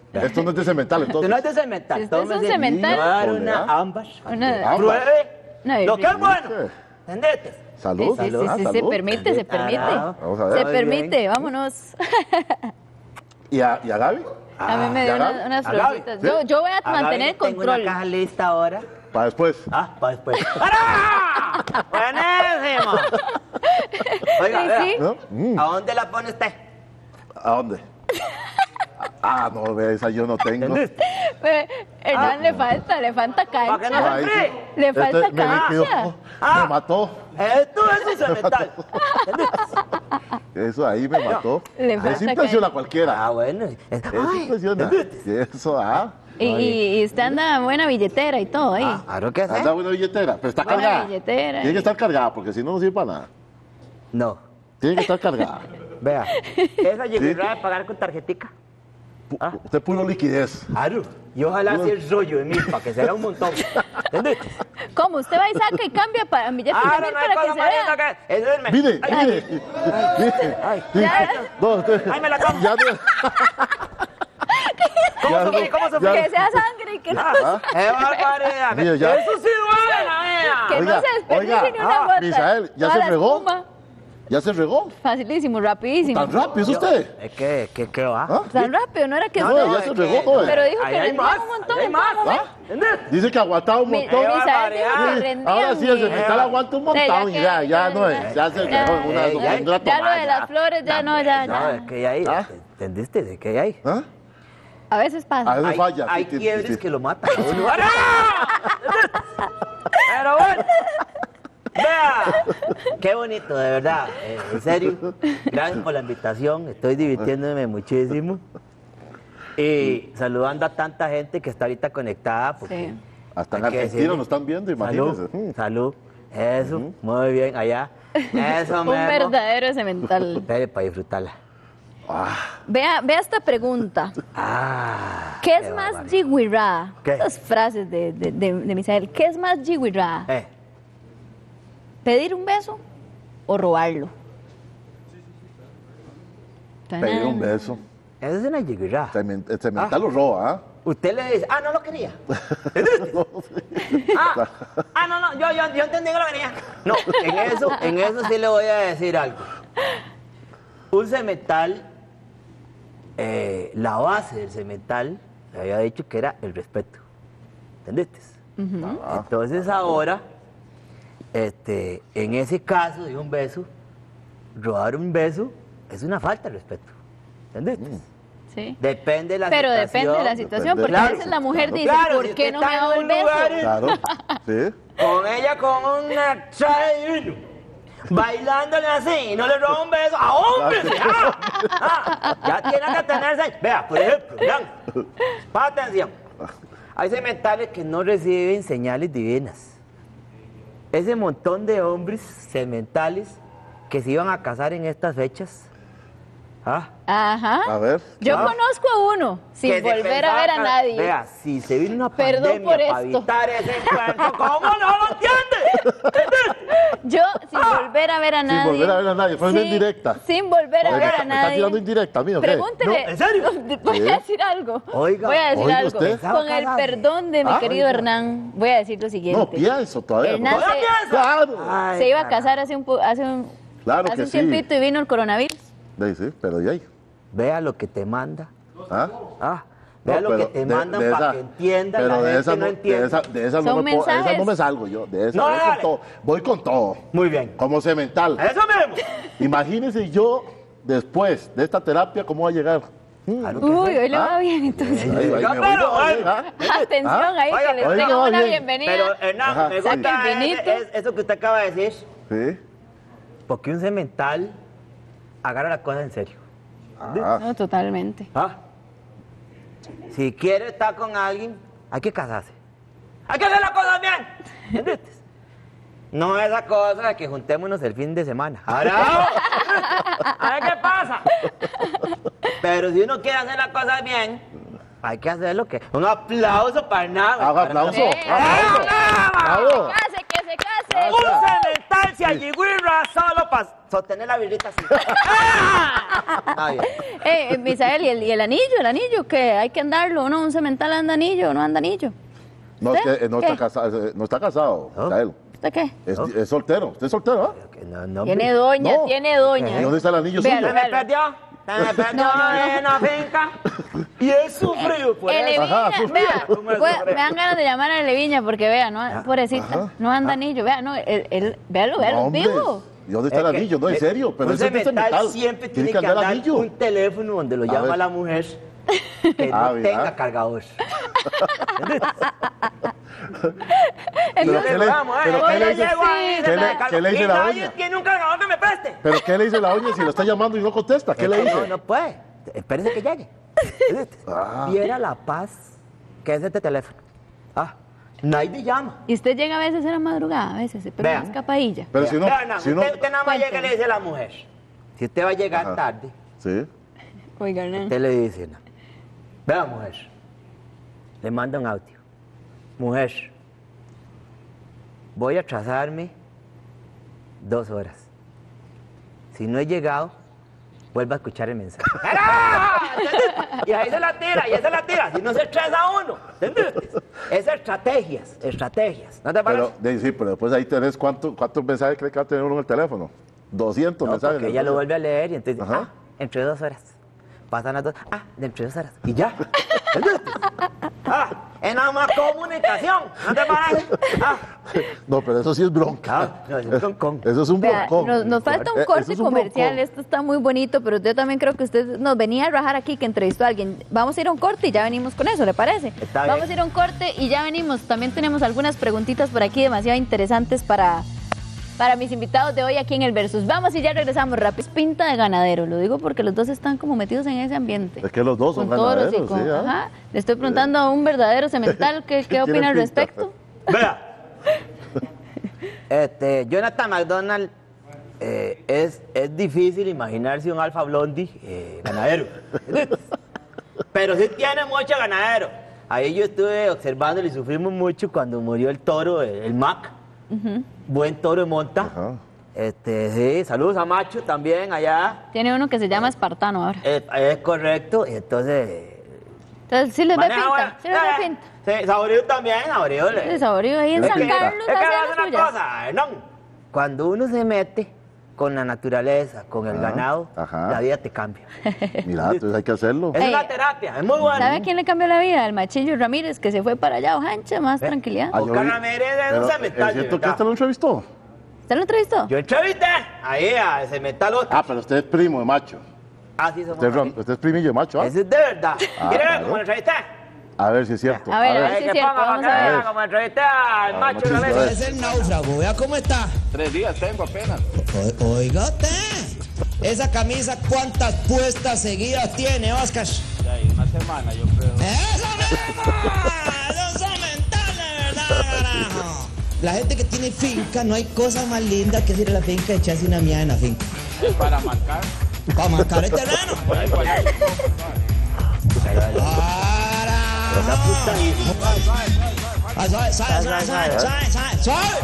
Esto no es de cemental, Tú entonces. no es de cemental. Si usted es un tómese, cemental. le voy a dar Híjole, una ¿ah? ámbar. Una- Pruebe Una lo que es birria. bueno. ¿Entendés? Salud. Sí, sí, Ah, sí, se salud. permite, se permite. Vamos a ver. Se Muy permite, bien. vámonos. ¿Y a Gaby? A mí me dio ¿ya, unas Gaby? florcitas. ¿Sí? Yo voy a mantener el Tengo una control. caja lista ahora. Para después. Ah, para después. ¡Para! ¡Buenísimo! Oiga, Sí, vea, sí. ¿No? Mm. ¿a dónde la pone usted? ¿A dónde? Ah, no, ve, esa yo no tengo. ¿Entendiste? Hernán, le falta ¿Para que no cancha. se Ay, enfríe? Le falta me liquidó, cancha. Ah. me mató. Esto es un cemental. ¿Entendiste? Eso ahí me mató. Le Eso falta impresiona a cancha. cualquiera. Ah, bueno. Eso Ay, impresiona. Eso, Y usted anda buena billetera y todo ahí. claro que sí. Anda una billetera, pero está Buena cargada. billetera. Tiene que estar cargada, porque si no, no sirve para nada. No. Tiene que estar cargada. Vea, esa llegará de pagar con tarjetica. Usted puro liquidez. Claro. Y ojalá sea el rollo de mil para que sea un montón. ¿Entendiste? ¿Cómo? Usted va y saca y cambia para billetes de Ah, mil no hay para que cosa se más linda vea. que... Eso es el Mire, Ay, mire. ay. Ya, No, usted. Ay, me la como. Ya no. ¿Cómo Ya sufrí? no, ¿Cómo sufrí? ya- que sea sangre y que no, Ah, ¡qué barbaridad! Mire, ya. ¡Eso sí duele, mía! que Oiga, no se desperdicie oiga, ni una gota. Misael, ¿ya Toda se la regó? espuma. ¿Ya se regó? Facilísimo, rapidísimo. ¿Tan rápido es usted? Es que, ¿qué va? ¿Ah? Tan rápido, no era que No, usted- ya se regó, no. Pero dijo Ahí que hay rendía más, un montón. ahí hay más. ¿Cómo? ¿Entendés? Dice que aguantaba un Mi- montón. Misael dijo que barbaridad. rendía Ahora sí, el muy- cemental aguanta un montón y ya no es. Ya se regó en una ya, un rato Ya lo más, de las flores, ya no, ya, No, ya. es que hay, ¿Ah? ¿entendiste? ¿De qué hay? ¿Ah? A veces pasa. A veces Hay, falla. hay sí, sí, quiebres sí. que lo matan. a uno. ¡Ah! Pero bueno. Vea, qué bonito, de verdad. En serio, gracias por la invitación. Estoy divirtiéndome muchísimo. Y saludando a tanta gente que está ahorita conectada. Porque Sí. Hasta en hay que Argentina decirle, nos están viendo, imagínense. Salud, salud. Eso, muy bien, allá. Eso, Un Memo. verdadero cemental. Espere para disfrutarla. Vea esta pregunta. Ah, ¿Qué es qué más barbaridad. jigwirá? ¿Qué? Estas frases de Misael. ¿Qué es más jigwirá? ¿Pedir un beso o robarlo? Pedir un beso. Eso es una yigüirá. El cemental lo roba, ¿ah? Usted le dice, no lo quería. No, yo entendí que lo quería. No, en eso sí le voy a decir algo. Un cemental, la base del cemental, le había dicho que era el respeto. ¿Entendiste? Entonces ahora, en ese caso de un beso, robar un beso es una falta de respeto. ¿Entendiste? Sí. Depende de la Pero situación. depende de la situación, Depende. porque Claro, a veces la mujer claro. dice, Claro, ¿por si qué usted no me ha está dado en el un beso? lugar Claro. Sí. Con ella con una traje de vino, bailándole así, y no le roba un beso a hombres. Ya tiene que tenerse. Vea, por ejemplo, vean, para atención. Hay cementales que no reciben señales divinas. Ese montón de hombres cementales que se iban a casar en estas fechas. Ajá. A ver. Yo Ah. conozco a uno, sin que se volver a ver a pensaba- nadie. Vea, si se vino una Perdón pandemia por para esto. evitar ese encuentro, ¿cómo no lo entiende? Yo, sin volver a ver a nadie. Sin volver a ver a nadie, fue una Sí, indirecta. Sin volver a Oiga, ver a me está nadie. tirando indirecta, mío. Pregúntele. No, ¿en serio? Voy Sí. a decir algo. Oiga, voy a decir oiga algo. usted. Con el perdón de mi Ah, querido oiga. Hernán, voy a decir lo siguiente. No, pienso todavía. Hernán ¿no? se, Claro. Ay, se iba a carajo. casar hace un Claro hace que un sí. tiempito y vino el coronavirus. Sí, pero de ahí. Vea lo que te manda. ¿Ah? Vea No, lo que pero te de- mandan de para esa- que entienda pero la de gente esa no entiende. de esa Son no me puedo- de esa mensajes. no me salgo yo. De esa No, voy, dale. con todo, voy con todo. Muy bien. Como cemental. Eso mismo. Imagínese yo, después de esta terapia, cómo va a llegar. Claro que Uy, sí. hoy le va bien, entonces. Ahí, ahí, Ya, me voy, pero, no, bueno. ¿ah? Atención ahí, Oiga, que les oiga, tengo una bien. bienvenida. Pero, Hernán, Ajá, me sí. gusta Saca el vinito. eso que usted acaba de decir, Sí. porque un cemental agarra la cosa en serio. Ah, No, totalmente. Si quiere estar con alguien, hay que casarse. Hay que hacer las cosas bien. ¿Entiendes? No esa cosa de que juntémonos el fin de semana. Ahora, a ver qué pasa. Pero si uno quiere hacer las cosas bien, hay que hacer lo que... Un aplauso para nada. haga aplauso. Sí. Aplauso. Bravo. ¡Que se case, que se case! Un cemental se alliguirra solo para sostener la birrita así. Ah, bien. Misael, ¿y el anillo? ¿El anillo? ¿Qué? ¿Hay que andarlo? ¿No? ¿Un cemental anda anillo o no anda anillo? No, es ¿Usted? que no ¿Qué? está casado, ¿No? Misael. ¿Usted qué? Es soltero. ¿Usted es soltero, ah? Que no, Tiene doña, No. tiene doña. ¿Y dónde está el anillo Véalo, suyo? véalo. Se me perdió en la finca. Y he sufrido por El eso. Ajá, Leviña, vea, me dan ganas de llamar a Leviña porque vea, no, pobrecita, no anda anillo, vea, no, véalo, No, es hombre. vivo. ¿Y dónde está el anillo? No, en serio. Pero un ese es de cemental metal. siempre tiene que andar andar anillo. un teléfono donde lo A llama ver. la mujer que Ah, no mira. tenga cargador. ¿Pero qué le- Vamos, pero qué le dice- llego ahí, qué se le- me carga. qué le dice Y la nadie doña? tiene un cargador que me preste. ¿Pero qué le dice la doña si lo está llamando y no contesta? ¿Qué le No, dice? no puede. Espérese que llegue. Ah. Viera la paz que es este teléfono. Ah, nadie llama. Y usted llega a veces en la madrugada, a veces, pero Vea. una escapadilla. Pero si uno... Vea, no, si uno- usted nada más llega y Cuénteme. le dice a la mujer. Si usted va a llegar Ajá. tarde, Sí. Oiga, Hernán. usted le dice, no. Vea, mujer. Le manda un audio. Mujer, voy a atrasarme 2 horas. Si no he llegado, vuelva a escuchar el mensaje. Y ahí se la tira, y esa la tira. Si no se estresa uno. ¿Entiendes? Es estrategias. ¿No te parece? Sí, pero después ahí tenés cuántos mensajes cree que va a tener uno en el teléfono. 200 No, mensajes. porque ella lo vuelve a leer y entonces, Ajá. entre 2 horas. Pasan las 2, dentro de 2 horas. Y ya. ¿Entiendes? Es nada más comunicación. ¿No te parece? No, pero eso sí es bronca. No, eso es broncón. Eso es un Vea, broncón. nos falta un Eso corte es un comercial, broncón. esto está muy bonito, pero yo también creo que usted nos venía a rajar aquí que entrevistó a alguien. Vamos a ir a un corte y ya venimos con eso, ¿le parece? Está bien. Vamos a ir a un corte y ya venimos. También tenemos algunas preguntitas por aquí demasiado interesantes para mis invitados de hoy aquí en el Versus. Vamos y ya regresamos rápido. Es pinta de ganadero, lo digo porque los dos están como metidos en ese ambiente. Es que los dos son Con toros y ganaderos, con... sí, ¿ah? Ajá. Le estoy preguntando a un verdadero cemental qué Tiene opina al pinta. respecto. Vea. Jonathan McDonald, es difícil imaginarse un Alfa Blondie ganadero. Pero sí tiene mucho ganadero. Ahí yo estuve observándolo y sufrimos mucho cuando murió el toro, el Mac. Buen toro de monta. Ajá. Sí, saludos a Macho también allá. Tiene uno que se llama Espartano ahora. Es correcto. Y entonces. Entonces, sí les ve maneja pinta, buena- sí les ve pinta. Sí, Saborío también, Saborío. Sí, Saborío ahí en Es San que- Carlos Es que hace hace las una suyas. cosa, Hernán. Cuando uno se mete con la naturaleza, con el ganado, ajá. la vida te cambia. Mira, entonces hay que hacerlo. Es Ey, una terapia, es muy bueno. ¿Sabe a quién le cambió la vida? Al Machillo Ramírez, que se fue para allá, Ojancha, más tranquilidad. Ah, yo Oscar vi- Ramírez es pero un cemental, ¿es cierto de que verdad. este lo entrevistó? ¿Usted lo entrevistó? Yo entrevisté ahí a ese metal otro. Ah, pero usted es primo de macho. Así somos. Usted es primillo de macho, ¿ah? Eso es de verdad. Ah, ¿Quiere ver claro. cómo lo entrevisté? A ver si es cierto. A ver, a ver. Sí, que es cierto, ponga vamos para a que ver. vea cómo entrevisté al macho Machito, Ramírez. a ver. Es el náufrago, vea cómo está. 3 días tengo apenas. Oiga usted, esa camisa cuántas puestas seguidas tiene, Oscar. Ya, y una semana, yo creo. ¡Eso mismo! ¡Esos son mentales, verdad, carajo! La gente que tiene finca, no hay cosa más linda que ir a la finca y echarse una miada en la finca. Es para marcar. Para marcar el terreno. ¡Carajo! ¡Suave!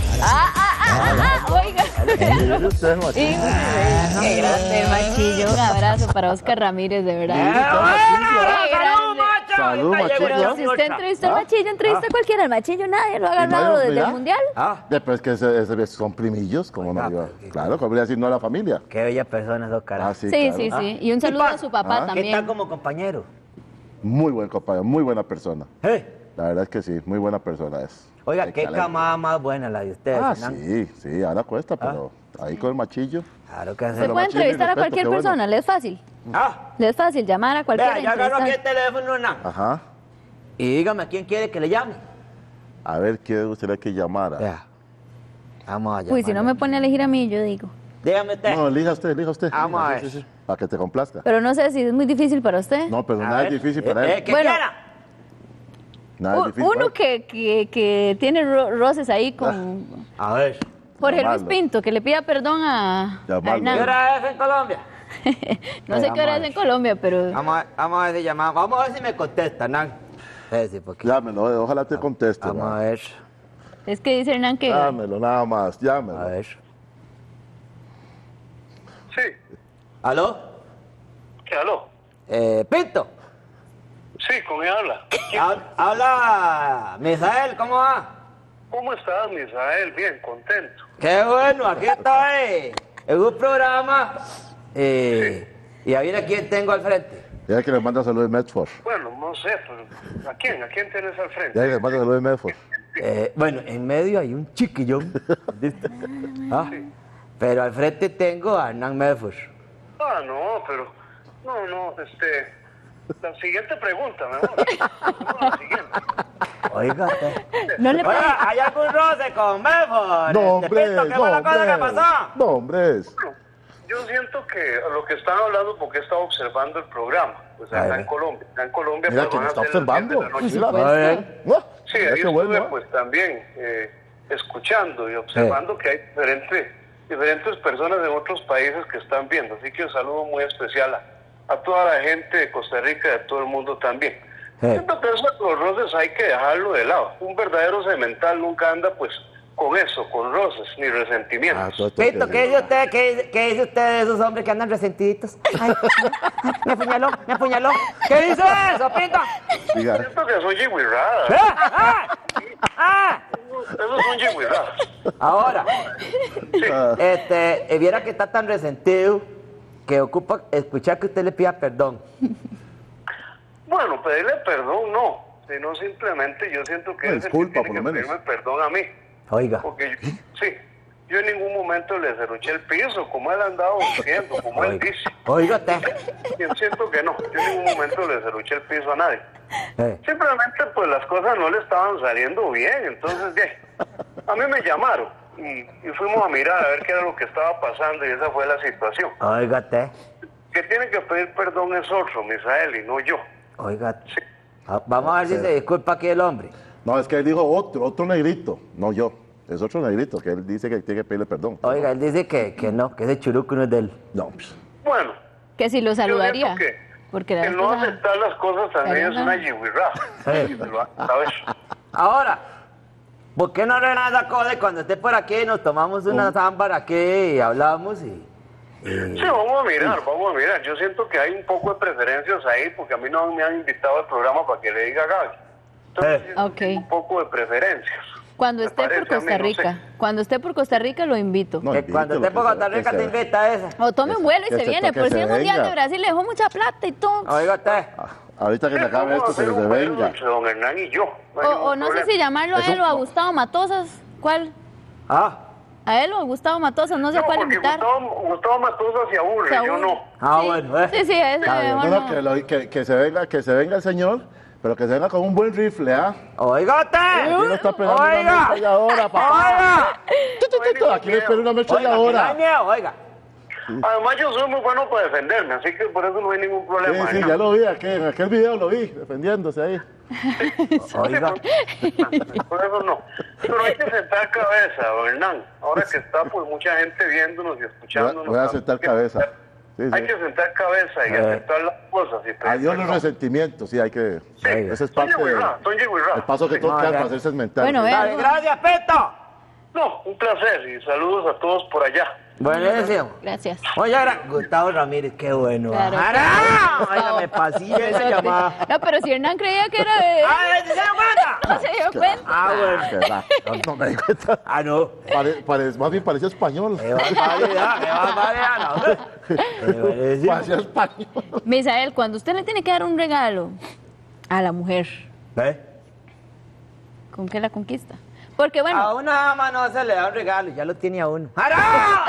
Oiga. Mire usted, machito. Qué grande, Machillo. Un abrazo para Oscar Ramírez, de verdad. Qué ¡Salud, grande. macho! Salud, Ahorita macho. llego Pero yo, si usted otra. entrevistó al Machillo, entrevista a cualquiera. El Machillo nadie lo ha agarrado nadie, desde ¿ya? el Mundial. Pero es que son primillos, como no iba. pero- Claro, como decir no a la familia. Qué bella persona esos Ah, carajos. sí, Sí, claro. sí, sí. Y un saludo a su papá Ah. ¿Qué tal también. como compañero? Muy buen compañero, muy buena persona. ¿Eh? La verdad es que sí, muy buena persona es. Oiga, Hay qué talento. camada más buena la de ustedes, Ah, Hernán. sí, sí, ahora cuesta, pero ahí con el machillo. Claro que Se sí. Pero puede Machillo, entrevistar a respeto, cualquier qué bueno. persona, le es fácil. Ah, Le es fácil llamar a cualquiera. vea, ya agarro aquí el entrevistar. teléfono, Hernán. Ajá. Y dígame a quién quiere que le llame. A ver, ¿qué gustaría que llamara? Vea. Vamos a llamar. Uy, si no me pone a elegir a mí, yo digo. Dígame usted. No, elija usted, elija usted. Vamos a Sí, ver. sí, sí, para que te complazca. Pero no sé si es muy difícil para usted. No, pero A nada es ver. difícil para él. Que Bueno. quiera. Nada es difícil Uno para él. que tiene roces ahí con A ver. Jorge Luis Llamarlo. Pinto, que le pida perdón a Llamarlo. Hernán. ¿Qué hora es en Colombia? No sé qué hora es en Colombia, pero Vamos a ver si llamamos. Vamos a ver si me contesta, Hernán. Sí, porque... Llámelo, ojalá te conteste. Vamos man. a ver. es que dice Hernán que... Llámelo, nada más, A llámelo. ver. Sí, ¿Aló? ¿qué aló? Pinto. Sí, con él habla. Habla Misael, ¿cómo va? ¿Cómo estás, Misael? Bien, contento. Qué bueno, aquí estoy en un programa y a ver a quién tengo al frente. Ya que le manda saludos de Medford. Bueno, no sé, pero ¿a quién? ¿A quién tienes al frente? Ya que le manda saludos de Medford. Bueno, en medio hay un chiquillón, ¿viste? ¿Ah? Pero al frente tengo a Hernán Medford. Ah, no, pero... No, la siguiente pregunta, mejor. No, la siguiente. Oiga, No le oiga, ¿hay algún roce con Medford? No, hombre, Pinto, ¿qué fue la cosa que pasó? No, hombre. Bueno, yo siento que lo que están hablando, porque he estado observando el programa, pues acá en Colombia. Acá en Colombia Mira pues, que van me a está ser las 10 de observando. la noche. Mira. supuesto. Sí, Mira ahí qué estuve bueno. pues también escuchando y observando que hay diferentes personas en otros países que están viendo. Así que un saludo muy especial a toda la gente de Costa Rica y de todo el mundo también. Siento que eso de los roces hay que dejarlo de lado. Un verdadero cemental nunca anda pues con eso, con roces ni resentimientos. Pinto, ¿qué dice usted? ¿Qué dice usted de esos hombres que andan resentiditos? Ay, me apuñaló. ¿Qué dice eso, Pinto? Diga, Siento que son yigüirradas. Esos son yigüirradas. Ahora, viera que está tan resentido que ocupa escuchar que usted le pida perdón. Bueno, pedirle perdón no, sino simplemente yo siento que Una él disculpa, tiene por lo que menos. pedirme perdón a mí. Oiga. Porque yo en ningún momento le cerruché el piso, como él andaba diciendo, como él dice. Oiga usted. Yo siento que no, yo en ningún momento le cerruché el piso a nadie. Eh. Simplemente pues las cosas no le estaban saliendo bien, entonces bien, a mí me llamaron y fuimos a mirar a ver qué era lo que estaba pasando y esa fue la situación. Oiga usted. Que tiene que pedir perdón es otro, Misael, y no yo. Oiga. Vamos a ver si se disculpa aquí el hombre. no, es que él dijo otro negrito, no yo. Es otro negrito que él dice que tiene que pedirle perdón. Oiga, él dice que no, que ese churuco no es de él. No, pues. Bueno, Que si lo saludaría. yo siento Porque que la no vez pasada- aceptar las cosas también es Ajá. una yigüirra. ¿Sabes? Ahora, ¿por qué no arreglan esa cosa y cuando esté por aquí nos tomamos una zámbara aquí y hablamos y... Sí, vamos a mirar. Yo siento que hay un poco de preferencias ahí, porque a mí no me han invitado al programa para que le diga a Gaby. Entonces, Ok. un poco de preferencias. Cuando Me esté por parece a mí, Costa no Rica. sé. Cuando esté por Costa Rica lo invito. No, que cuando invítelo, esté por que Costa se- Rica que te se- invita a esa. O tome un vuelo y que se se- viene. que Por se si el Mundial venga. de Brasil le dejó mucha plata y todo. Oiga usted. Ahorita que se acabe esto, Vamos a se hacer un juego venga. entre don Hernán y yo. No hay O ningún no sé problema. si llamarlo a él o a Gustavo Matosas. ¿Cuál? Ah, A él o a Gustavo Matosas, no sé No, cuál porque invitar. Gustavo Matosas se aburre, Se yo aburre. no. Ah, Sí. bueno, Sí, sí, ese Está bien. mejor Bueno, no. que se venga el señor, pero que se venga con un buen rifle, ¿ah? oiga usted. Aquí no está pegando una Oiga. ametralladora, papá. Oiga. Aquí le espera una Oiga, que no hay ametralladora. miedo, oiga. Además, yo soy muy bueno para defenderme, así que por eso no hay ningún problema. Sí, Hernán. ya lo vi, en aquel video lo vi, defendiéndose ahí. Oiga. Por eso no. Pero hay que sentar cabeza, don Hernán. Ahora que está pues mucha gente viéndonos y escuchándonos. Voy a sentar cabeza. Sí, Hay sí. que sentar cabeza y aceptar las cosas. Y pedir Adiós los perdón. resentimientos, sí, hay que... Oiga. Ese es Son parte yigüirra, son yigüirra. el paso que tengo que dar para hacerse mental. Bueno, Está vea. bien, gracias, Pito. No, un placer y saludos a todos por allá. Buenísimo. Gracias. Oye, ahora, Gustavo Ramírez, qué bueno. Claro. ¡Ará! Oiga, me pasé esa llamada. No, pero si Hernán creía que era de... ¡Ay, se dio cuenta! No se dio cuenta. Ah, bueno. Que va, no me di cuenta. Ah, no. Más bien parecía español. ¡Qué barbaridad! ¡Qué barbaridad! No. Parecía español. Misael, cuando usted le tiene que dar un regalo a la mujer, ¿Ve? ¿con qué la conquista? Porque bueno, A una dama no se le da un regalo, ya lo tiene a uno. ¡Ará!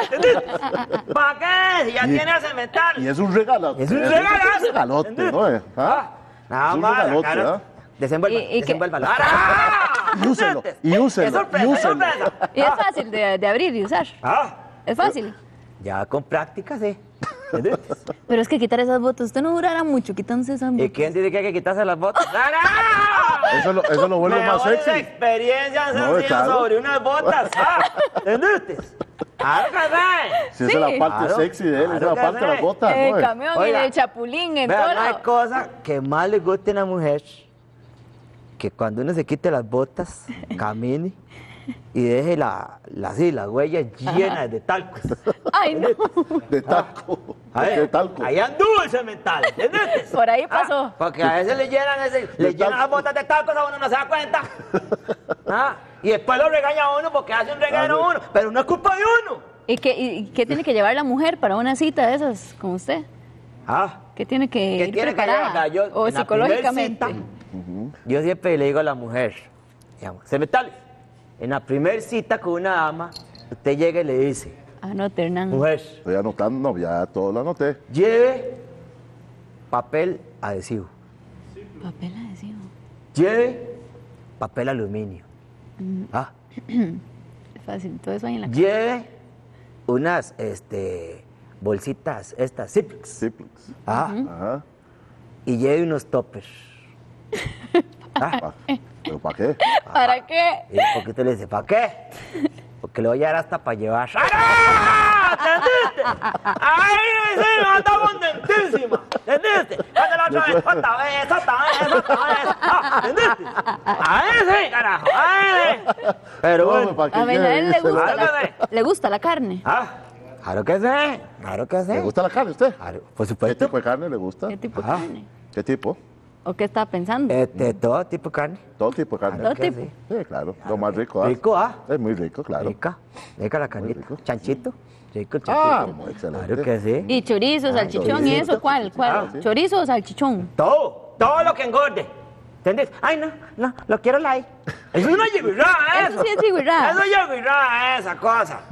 ¿Para qué? Si ya Y- tiene ese mental. Y es un regalote. Es un regalazo. Es un regalote, ¿no? Ah, nada Es un más. regalote, claro. ¿ah? ¿Y qué? Desenvuélvalo. ¡Ará! Y úselo, y úselo, ¡Es sorpresa, y es úselo. sorpresa! y es fácil de abrir y usar. Ah, Es fácil. ya con práctica, sí. Pero es que quitar esas botas, usted no durará mucho quitándose esas ¿Y botas. quién dice que hay que quitarse las botas? ¡Ará! Eso lo vuelve más Mejores sexy. experiencias han No, sido claro. sobre unas botas. ¿Entendiste? ¡Claro que sí! Si esa es la Sí. parte Claro, sexy de él, esa es claro la parte que de las sí. botas, En el ¿no? camión, Oiga. en el chapulín, en Vea, todo no hay lado. cosa que más le guste a una mujer que cuando uno se quite las botas, camine y deje las huellas llenas de talcos. Ay, no. De talco. De talco. Ahí anduvo el cemental, ¿entendés? Por ahí pasó. Porque a veces le llenan las botas de talcos a uno, no se da cuenta. Y después lo regaña a uno porque hace un regaño a uno, pero no es culpa de uno. ¿Y qué tiene que llevar la mujer para una cita de esas con usted? ¿Qué tiene que ¿Qué ir tiene que preparada? llevar? O en la psicológicamente. primer cita, yo siempre le digo a la mujer, digamos, cementales, en la primer cita con una dama, usted llega y le dice, Anote, Hernán. mujer, Estoy anotando, no, ya todo lo anoté. lleve papel adhesivo, Papel adhesivo. lleve papel aluminio, Es fácil, todo eso ahí en la casa. lleve unas bolsitas, estas Ziplocs, Ziplocs. Ajá. Y lleve unos toppers. ¿Pero para qué? ¿Para qué? Y un poquito le dice, ¿para qué? Porque le voy a dar hasta para llevar. ¡Ah! ¿Entendiste? ¡Ay, sí! ¡No está contentísima! ¿Entendiste? ¡Hazte la otra vez! ¡Otra vez! ¡Otra vez! ¡Otra vez! ¿Entendiste? ¡Ahí sí, carajo! ¡Ahí sí! Pero No, bueno. ¿para qué A mí a él le quiere? gusta, Claro le gusta la carne. Claro que sí. Claro que sí. ¿Le gusta la carne a usted? Claro, por ¿Qué supuesto. tipo de carne le gusta? ¿Qué tipo de carne? ¿Qué tipo? ¿O qué está pensando? Todo tipo de carne. Todo tipo de carne. Todo que tipo. sí. Sí, claro. Lo más rico, Rico, Es muy rico, claro. Rica. Rica la carnita. rico. Chanchito. Rico el Ah, chanchito. muy excelente. Claro que sí. ¿Y chorizo, salchichón y eso? ¿Cuál? sí. ¿Chorizo o salchichón? Todo lo que engorde. ¿Entendés? Ay, no, lo quiero light. Eso es una yigüirrada, Eso sí es yigüirrada. Eso es yigüirrada, esa cosa.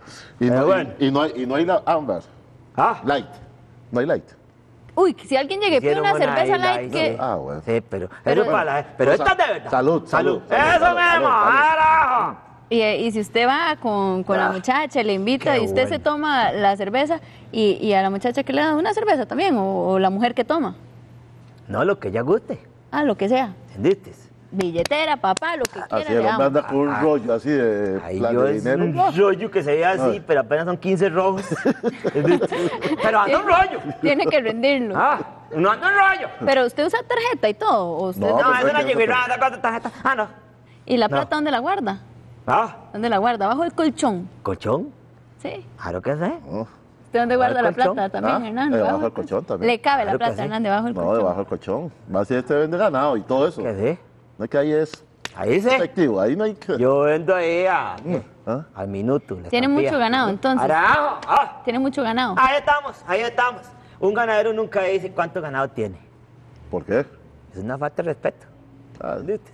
Y Pero no, bueno. y no hay la ámbar. Light. No hay light. Uy, si alguien llega y pide Hicieron una una cerveza isla, light, sí. ¿qué? Ah, bueno. Sí, pero Pero- eso para pero esta es de verdad. Salud, salud. Eso salud, mismo, salud. carajo. Y si usted va con la muchacha, le invita qué y usted bueno. se toma la cerveza y a la muchacha que le da una cerveza también, o la mujer que toma. No, lo que ella guste. Lo que sea. ¿Entendiste? Billetera, papá, lo que quiera. Así el le hombre damos. anda con un rollo así de, Ahí plan yo de es dinero. un rollo que se ve así, pero apenas son 15 rojos. ¿Entendiste? Pero anda un rollo. Tiene que rendirlo. No anda un rollo. Pero usted usa tarjeta y todo. ¿O usted No, No, pues es una hay que- yigüirrada, ¿cuánto tarjeta? No. ¿Y la plata dónde la guarda? ¿Dónde la guarda? ¿Bajo el colchón? ¿Colchón? Sí. Claro que sí. No, ¿Usted dónde guarda la colchón? plata también, Hernán? debajo del colchón también. Le cabe Claro la que plata, sí. Hernán, debajo del No, colchón. debajo del colchón. Más si este vende ganado y todo eso. ¿Qué sí? No es que ahí es Ahí sí. efectivo, ahí no hay que... Yo vendo ahí ¿Ah? al minuto. la Tiene estampilla. mucho ganado, entonces. ¡Carajo! Tiene mucho ganado. Ahí estamos. Un ganadero nunca dice cuánto ganado tiene. ¿Por qué? Es una falta de respeto. Ah, ¿Entendiste?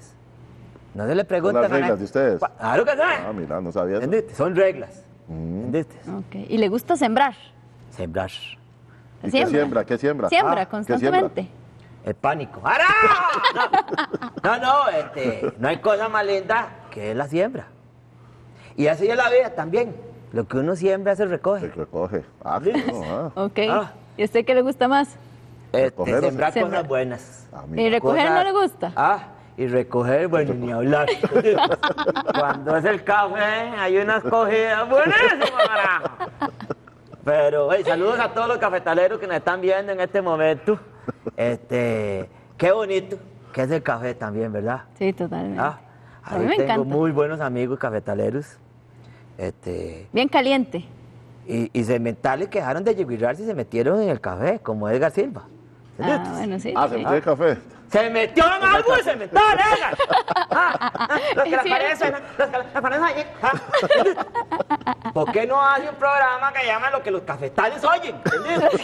No se le son pregunta. las reglas de ustedes. Claro que sí. Ah, mira, no sabía eso. ¿Entendiste? Son reglas. ¿Entendiste? Ok. ¿Y le gusta sembrar? Sembrar. ¿Y qué siembra? ¿Qué siembra? Siembra ¿qué constantemente. El pánico. ¡Ara! No, no hay cosa más linda que la siembra. Y así es la vida también. Lo que uno siembra se Se recoge. recoge. Ah, ¿Sí? no, Ok. Ah. ¿Y a usted qué le gusta más? Recoger o Sembrar sembrar. cosas buenas. ah, ¿Y mira. recoger no le gusta? Y recoger, bueno, ni hablar. Cuando es el café, hay unas cogidas buenísimas, carajo. Pero, saludos a todos los cafetaleros que nos están viendo en este momento. Qué bonito que es el café también, ¿verdad? Sí, totalmente. A mí me tengo encanta. muy buenos amigos cafetaleros. Bien caliente. Y cementales que dejaron de yigüirrarse y se metieron en el café, como Edgar Silva. Bueno, sí. Ah, se metió el café. Se metió en algo de cemental, Edgar. Los que le Sí. aparecen, los que le aparecen allí. ¿Por qué no hace un programa que llama Lo que los cafetales oyen? ¿Entendés?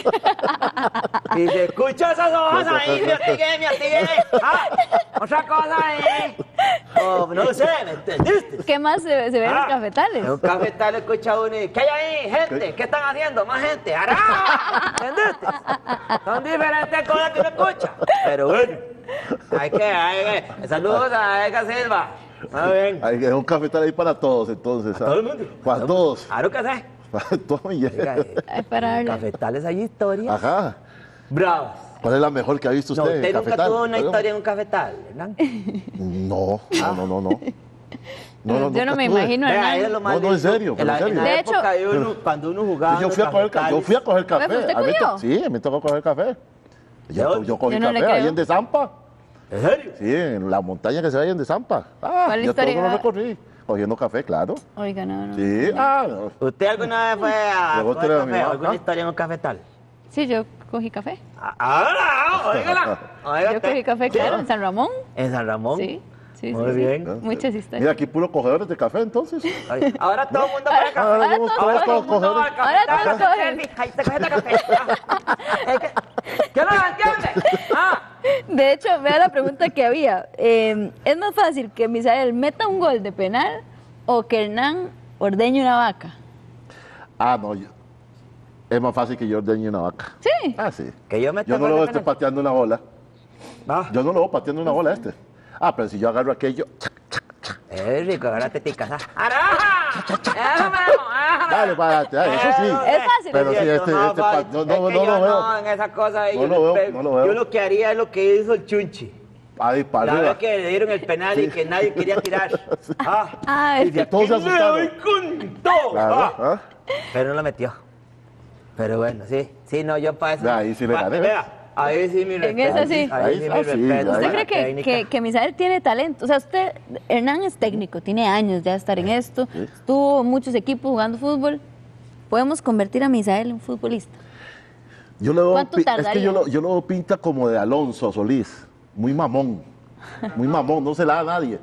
Y se escucha esas hojas ahí, me atigué. Otra cosa ahí. No sé, ¿me entendiste? ¿Qué más se ve en los En cafetales? un cafetal escucha uno y ¿qué hay ahí, gente? ¿Qué están haciendo? Más gente. ¡Ará! ¿Entendiste? Son diferentes cosas que uno escucha. Pero bueno, hay que. Saludos a Edgar Silva. Muy bien. Hay un cafetal ahí para todos, entonces. Todo el mundo. Para todos. Claro que sí. Para todos. Oiga, Ay, para darle. cafetales hay historias Ajá. bravas. ¿Cuál es la mejor que ha visto No, usted? usted nunca cafetal? tuvo una ¿Cuál es? historia en un cafetal, ¿verdad? No. Yo no me tuve. imagino, Vea, Hernán. eso es lo más No, no, en lindo. serio, pero la, en serio. la De época hecho- de uno, cuando uno jugaba. Yo fui a coger café. ¿Fue usted A mí cogió? sí, me tocó coger café. Yo cogí Yo no le café ahí creo. en Desampa. ¿En serio? Sí, en la montaña que se ve ahí en Desampa. Ah, ¿Cuál yo todo historia? lo recorrí. cogiendo café, claro. Oiga, no. Sí, no. ¿Usted alguna vez fue a Llegó coger tres a mi café? mamá. ¿Alguna historia en un cafetal? Sí, yo cogí café. ¡Ahora! ¡Óigala! Oiga Yo usted. cogí café, claro, en San Ramón. ¿En San Ramón? Sí. Muy bien. Muchas historias. Mira, aquí puro cogedores de café, entonces. Ay, ahora todo el mundo para café. Ahora somos todos todo el mundo va cogedores. al café. Ahora todos Ah, cogen. Ahí se coge este café. ¿Qué no lo entiende? De hecho, vea la pregunta que había. ¿Es más fácil que Misael meta un gol de penal o que Hernán ordeñe una vaca? No, es más fácil que yo ordeñe una vaca. Sí. Sí. Que yo me Yo no lo veo pateando una bola. Ah, Yo no lo veo pateando una bola pero si yo agarro aquello, es rico, ahora te ticas. ¡Araja! dale para adelante, eso sí. Es fácil. Pero sí, no lo veo. No, en esa cosa ahí. No yo lo le veo, pego. no lo veo. Yo lo que haría es lo que hizo el Chunchi. Ahí para La arriba. vez que le dieron el penal y que nadie quería tirar. Ah, y de todos se aquí me asustaron. doy con todo. Claro, Pero no lo metió. Pero bueno, sí, no, yo para eso. Ya, ahí sí le gané, Vea, ahí sí mi respeto. esa sí. Ahí sí mi Ahí sí, respeto. ¿Usted ahí. cree que Misael tiene talento? O sea, Hernán es técnico, tiene años ya de estar en esto, estuvo en muchos equipos jugando fútbol. ¿Podemos convertir a Misael en futbolista? Yo lo veo, ¿Cuánto es que tardaría? yo lo veo pinta como de Alonso Solís, muy mamón, no se la da a nadie.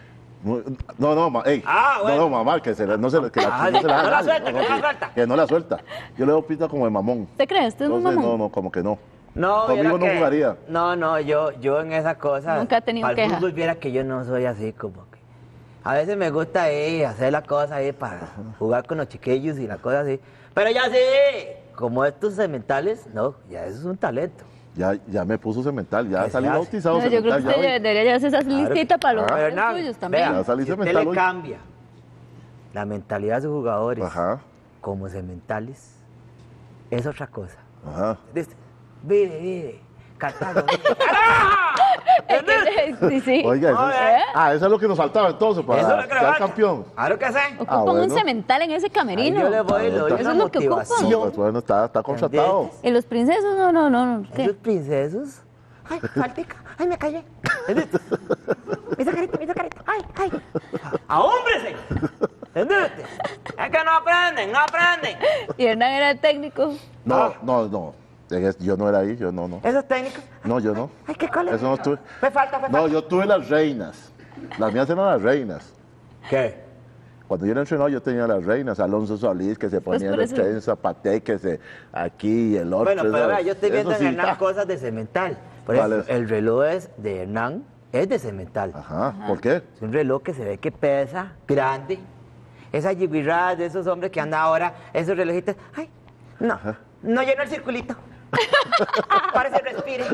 No, mamá, que no se la da a no la nadie. suelta, que no la suelta. Que no la suelta. Yo le veo pinta como de mamón. ¿Usted cree? ¿Usted es muy Entonces, mamón? no, como que no. No, Conmigo viera no jugaría. No, yo en esas cosas. Nunca ha tenido para queja. el fútbol viera que yo no soy así como que. A veces me gusta hacer las cosas ahí para jugar con los chiquillos y las cosas así. Pero ya sí, como estos cementales, no, ya eso es un talento. Ya me puso cemental, ya ¿Qué salí se hace? bautizado No, yo creo que cemental. usted debería llevarse esa listita para los Pero nada, suyos también. vea, Ya salí si usted cemental le hoy. cambia la mentalidad de sus jugadores Ajá, como cementales, es otra cosa. ajá. ¿Viste? Vive, Cartago, vive. Es que- sí. Oiga, eso es lo que nos faltaba entonces para Eso es lo que le quedar falta. campeón. Claro que sé. Ocupan bueno. un cemental en ese camerino. Ahí yo le voy, le doy Eso una es lo que ocupan. motivación. Pues bueno, está contratado. ¿Y los princesos? No. ¿Qué? Esos princesos. Ay, faltica. Ay, me callé. Mi sacarita. Ay. ¡Ahómbrese! ¿Entendiste? Es que no aprenden. ¿Y Hernán era el técnico? No. Yo no era ahí, yo no. Esos técnicos. No, yo no. Ay, qué cole. Eso no estuve. Me falta. No, yo tuve las reinas. Las mías eran las reinas. ¿Qué? Cuando yo era entrenador, yo tenía las reinas. Alonso Solís, que se ponía por en eso- trenza, Paté, que se aquí y el otro. Bueno, pero eso- vea, yo estoy viendo eso en sí, Hernán cosas de cemental. Por ¿Cuál ejemplo, es? el reloj de Hernán es de cemental. Ajá, ¿por qué? Es un reloj que se ve que pesa, grande. Esas yiguirradas de esos hombres que andan ahora, esos relojitos. Ay, no lleno el circulito. Parece respire.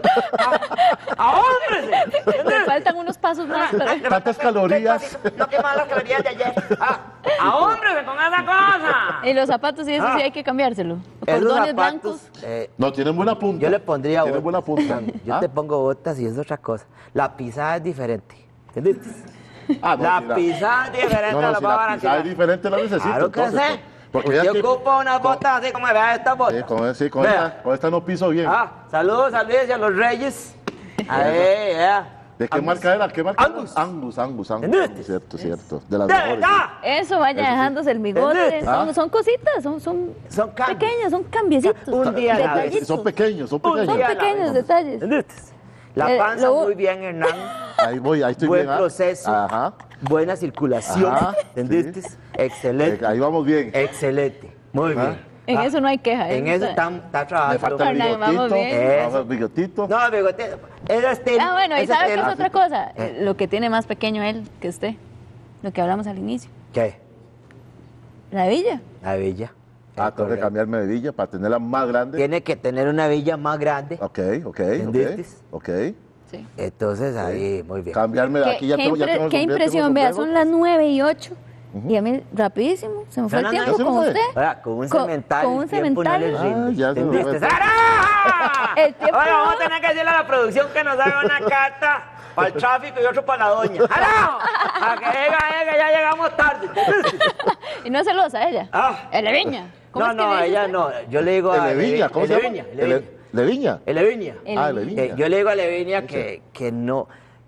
¡Ahómbrese! Le faltan unos pasos más, pero... Tantas calorías. No queman las calorías de ayer. ¡Ahómbrese con esa cosa! Y los zapatos, sí, eso sí hay que cambiárselo. Esos Cordones zapatos, blancos. No, tienen buena punta. yo le pondría Tienen buena punta. Yo ¿Ah? te pongo botas y es otra cosa. La pisada es diferente. ¿Entendiste? Ah, no, La sí, pisada es diferente, No, la si puedo la garantizar. pisada es diferente, la necesito. Claro que entonces, sé. Porque Yo ya que- ocupo unas botas así como vea estas botas. Sí, con Vea. esta no piso bien. Saludos a Luis y a los Reyes. Ahí, vea. ¿De qué marca era? ¿Qué marca? Angus. Angus. ¿Entendiste? Cierto. De las ¡De mejores. verdad! Eso, vaya dejándose el bigote. ¿Entendés? Son cositas, son Son cambios. pequeños, son cambiecitos. Un día a la vez. detallitos. Son pequeños. Son día a la pequeños vez. detalles. ¿Entendiste? La panza lo- muy bien, Hernán. Ahí voy, ahí estoy Buen bien. ¿ah? proceso. Ajá. Buena circulación. Ajá, ¿Entendiste? sí. Excelente. Ahí vamos bien. Excelente. Muy Ah. bien. En eso no hay queja. En eso está Me trabajando. falta el Fernando, vamos bigotito. bien. Eso. El bigotito. No, bigote. Ese estilo. Ah, bueno, y ese ¿sabe qué es estilo. otra cosa? Lo que tiene más pequeño él que usted. Lo que hablamos al inicio. ¿Qué? La villa. La villa. Tengo que Correcto. cambiarme de villa para tenerla más grande. Tiene que tener una villa más grande. Ok. ¿Entendiste? Ok. Sí. Entonces ahí, muy bien. Cambiarme de aquí ya tengo ya tengo el qué sombrero, impresión, tengo vea, el son sombrero. las 9:08. Y a mí, rapidísimo, se me fue No, el no, tiempo no, con se me usted. Ahora, con un Con- cemental. con un el tiempo no cemental. les rinde. Ah, ya se me ¿Entendiste? fue. ¡Sara! El tiempo Oye, vamos a no. tener que decirle a la producción que nos haga una carta para el tráfico y otro para la doña. ¡Aló! A que diga, ya llegamos tarde. ¿Entendiste? Y no es celosa ella. Ah. El de Viña. ¿Cómo No, es que no, le dice ella usted? no. Yo le digo a... ¿El Leviña? ¿Cómo se llama? Leviña. ¿Leviña? Leviña. El Ah, Leviña. Leviña. Yo le digo a Leviña que no...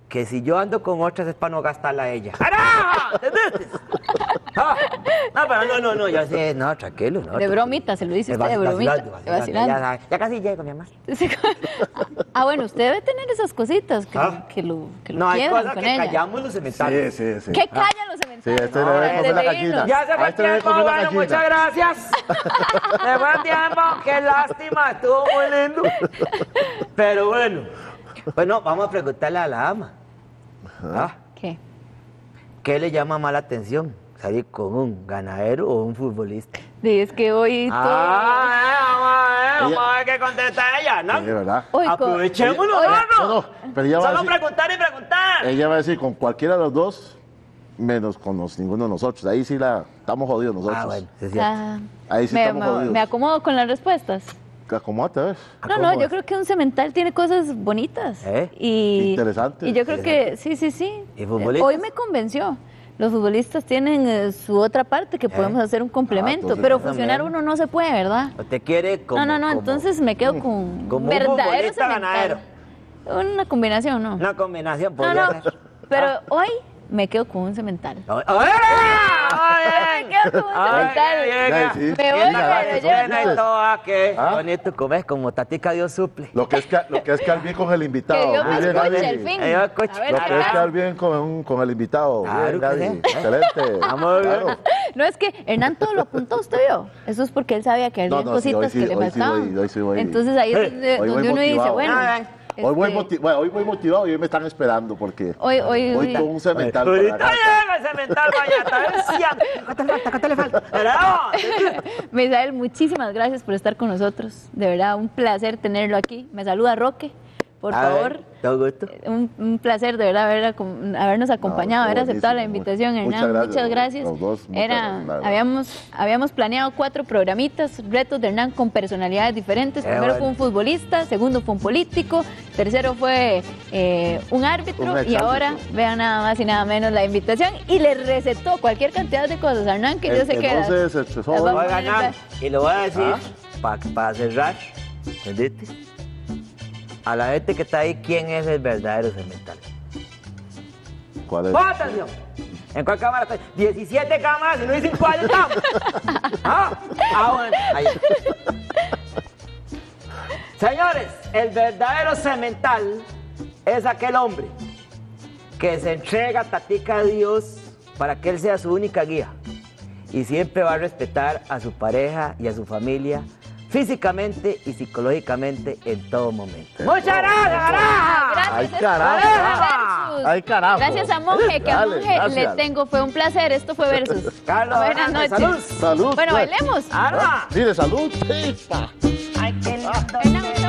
que si yo ando con otras es para no gastarla a ella. ¡Carajo! ¿Entendés? Ah, no, pero no, ya sé, no, tranquilo. No, De bromita, se lo dice usted, de bromita. De vacilando. Ya casi llego, mi amor. Ah, bueno, usted debe tener esas cositas que lo No, hay quiebran cosas con que ella. callamos los cementales. Sí. ¿Qué callan los Sí, cementales? este le debe comer la gallina. Ya se A fue este le debe tiempo, comer la bueno, gallina. muchas gracias. Se fue tiempo, qué lástima, estuvo muy lindo. Pero bueno, vamos a preguntarle a la ama. ¿Ah? ¿Qué le llama más la atención? ¿Salir con un ganadero o un futbolista? Sí, es que hoy Vamos a ver qué contesta ella, ¿no? Sí, ¿verdad? Hoy Aprovechémonos, No, pero ella va a Solo decir, preguntar y preguntar. ella va a decir con cualquiera de los dos, menos con ninguno de nosotros. Ahí sí estamos jodidos nosotros. Ah, bueno, sí es cierto. Ahí sí estamos jodidos. me acomodo con las respuestas. Acomódate, a ver. No, yo creo que un cemental tiene cosas bonitas. Interesantes. Y yo creo que sí. ¿Y futbolistas? Hoy me convenció. Los futbolistas tienen su otra parte que podemos hacer un complemento, entonces pero también. fusionar uno no se puede, ¿verdad? ¿Usted quiere como... No, entonces me quedo con como un verdadero futbolista cemental. ganadero? Una combinación, ¿no? Una combinación No, podría ser. pero hoy me quedo con un cemental. ¡Ay! Me quedo con un cemental. Ya, sí. Me voy, pero yo Qué ¿Ah? bonito comes, como tatica Dios suple. Lo que es quedar bien con el invitado. que Dios me Muy bien, escuche Gaby. al fin. Yo escucho. A ver, Lo que es ¿verdad? quedar bien con el invitado. Claro Bien, que Gaby. sí. Excelente. Vamos bien. Claro. No, es que Hernán todo lo apuntó, ¿usted vio? Eso es porque él sabía que había No, sí, cositas hoy sí, que le hoy sí faltaban. hoy sí voy. Entonces ahí es donde Hoy voy uno dice, motivado. bueno. Hoy voy motivado y hoy me están esperando porque Hoy voy con un cemental. para Ahorita acá. llega el cemental, vaya. ¿Cuánto le falta? Misael, muchísimas gracias por estar con nosotros. De verdad, un placer tenerlo aquí. Me saluda Roque, por favor. Todo gusto. Un placer de verdad habernos acompañado, haber estuvo aceptado la buenísimo. invitación, Muchas Hernán. gracias, Muchas gracias. los dos, muchas gracias, la verdad. Habíamos planeado 4 programitas, retos de Hernán con personalidades diferentes. Primero fue un futbolista, segundo fue un político, tercero fue un árbitro Un y exárbitro. ahora vean nada más y nada menos la invitación y le recetó cualquier cantidad de cosas a Hernán que yo sé que era. Entonces, se estresó Las hoy. vamos Voy a ganar. Y lo voy a decir para cerrar. ¿Entendiste? A la gente que está ahí, ¿quién es el verdadero cemental? ¿Cuál es? ¡Pon atención! ¿En cuál cámara está? 17 cámaras y no dicen cuál estamos. Bueno. Ahí. Señores, el verdadero cemental es aquel hombre que se entrega tatica a Dios para que Él sea su única guía y siempre va a respetar a su pareja y a su familia físicamente y psicológicamente en todo momento. ¡Muchas gracias, carajo! Ay, Gracias, carajo. Versus. Ay, carajo. Gracias a Monje, que a Dale, Monje gracias. le tengo. Fue un placer. Esto fue Versus. Carlos, Buenas noches. salud. Salud. Bueno, pues. bailemos. ¡Arma! Sí, de salud. Sí, pa. ¡Ay, qué lindo! Hernán,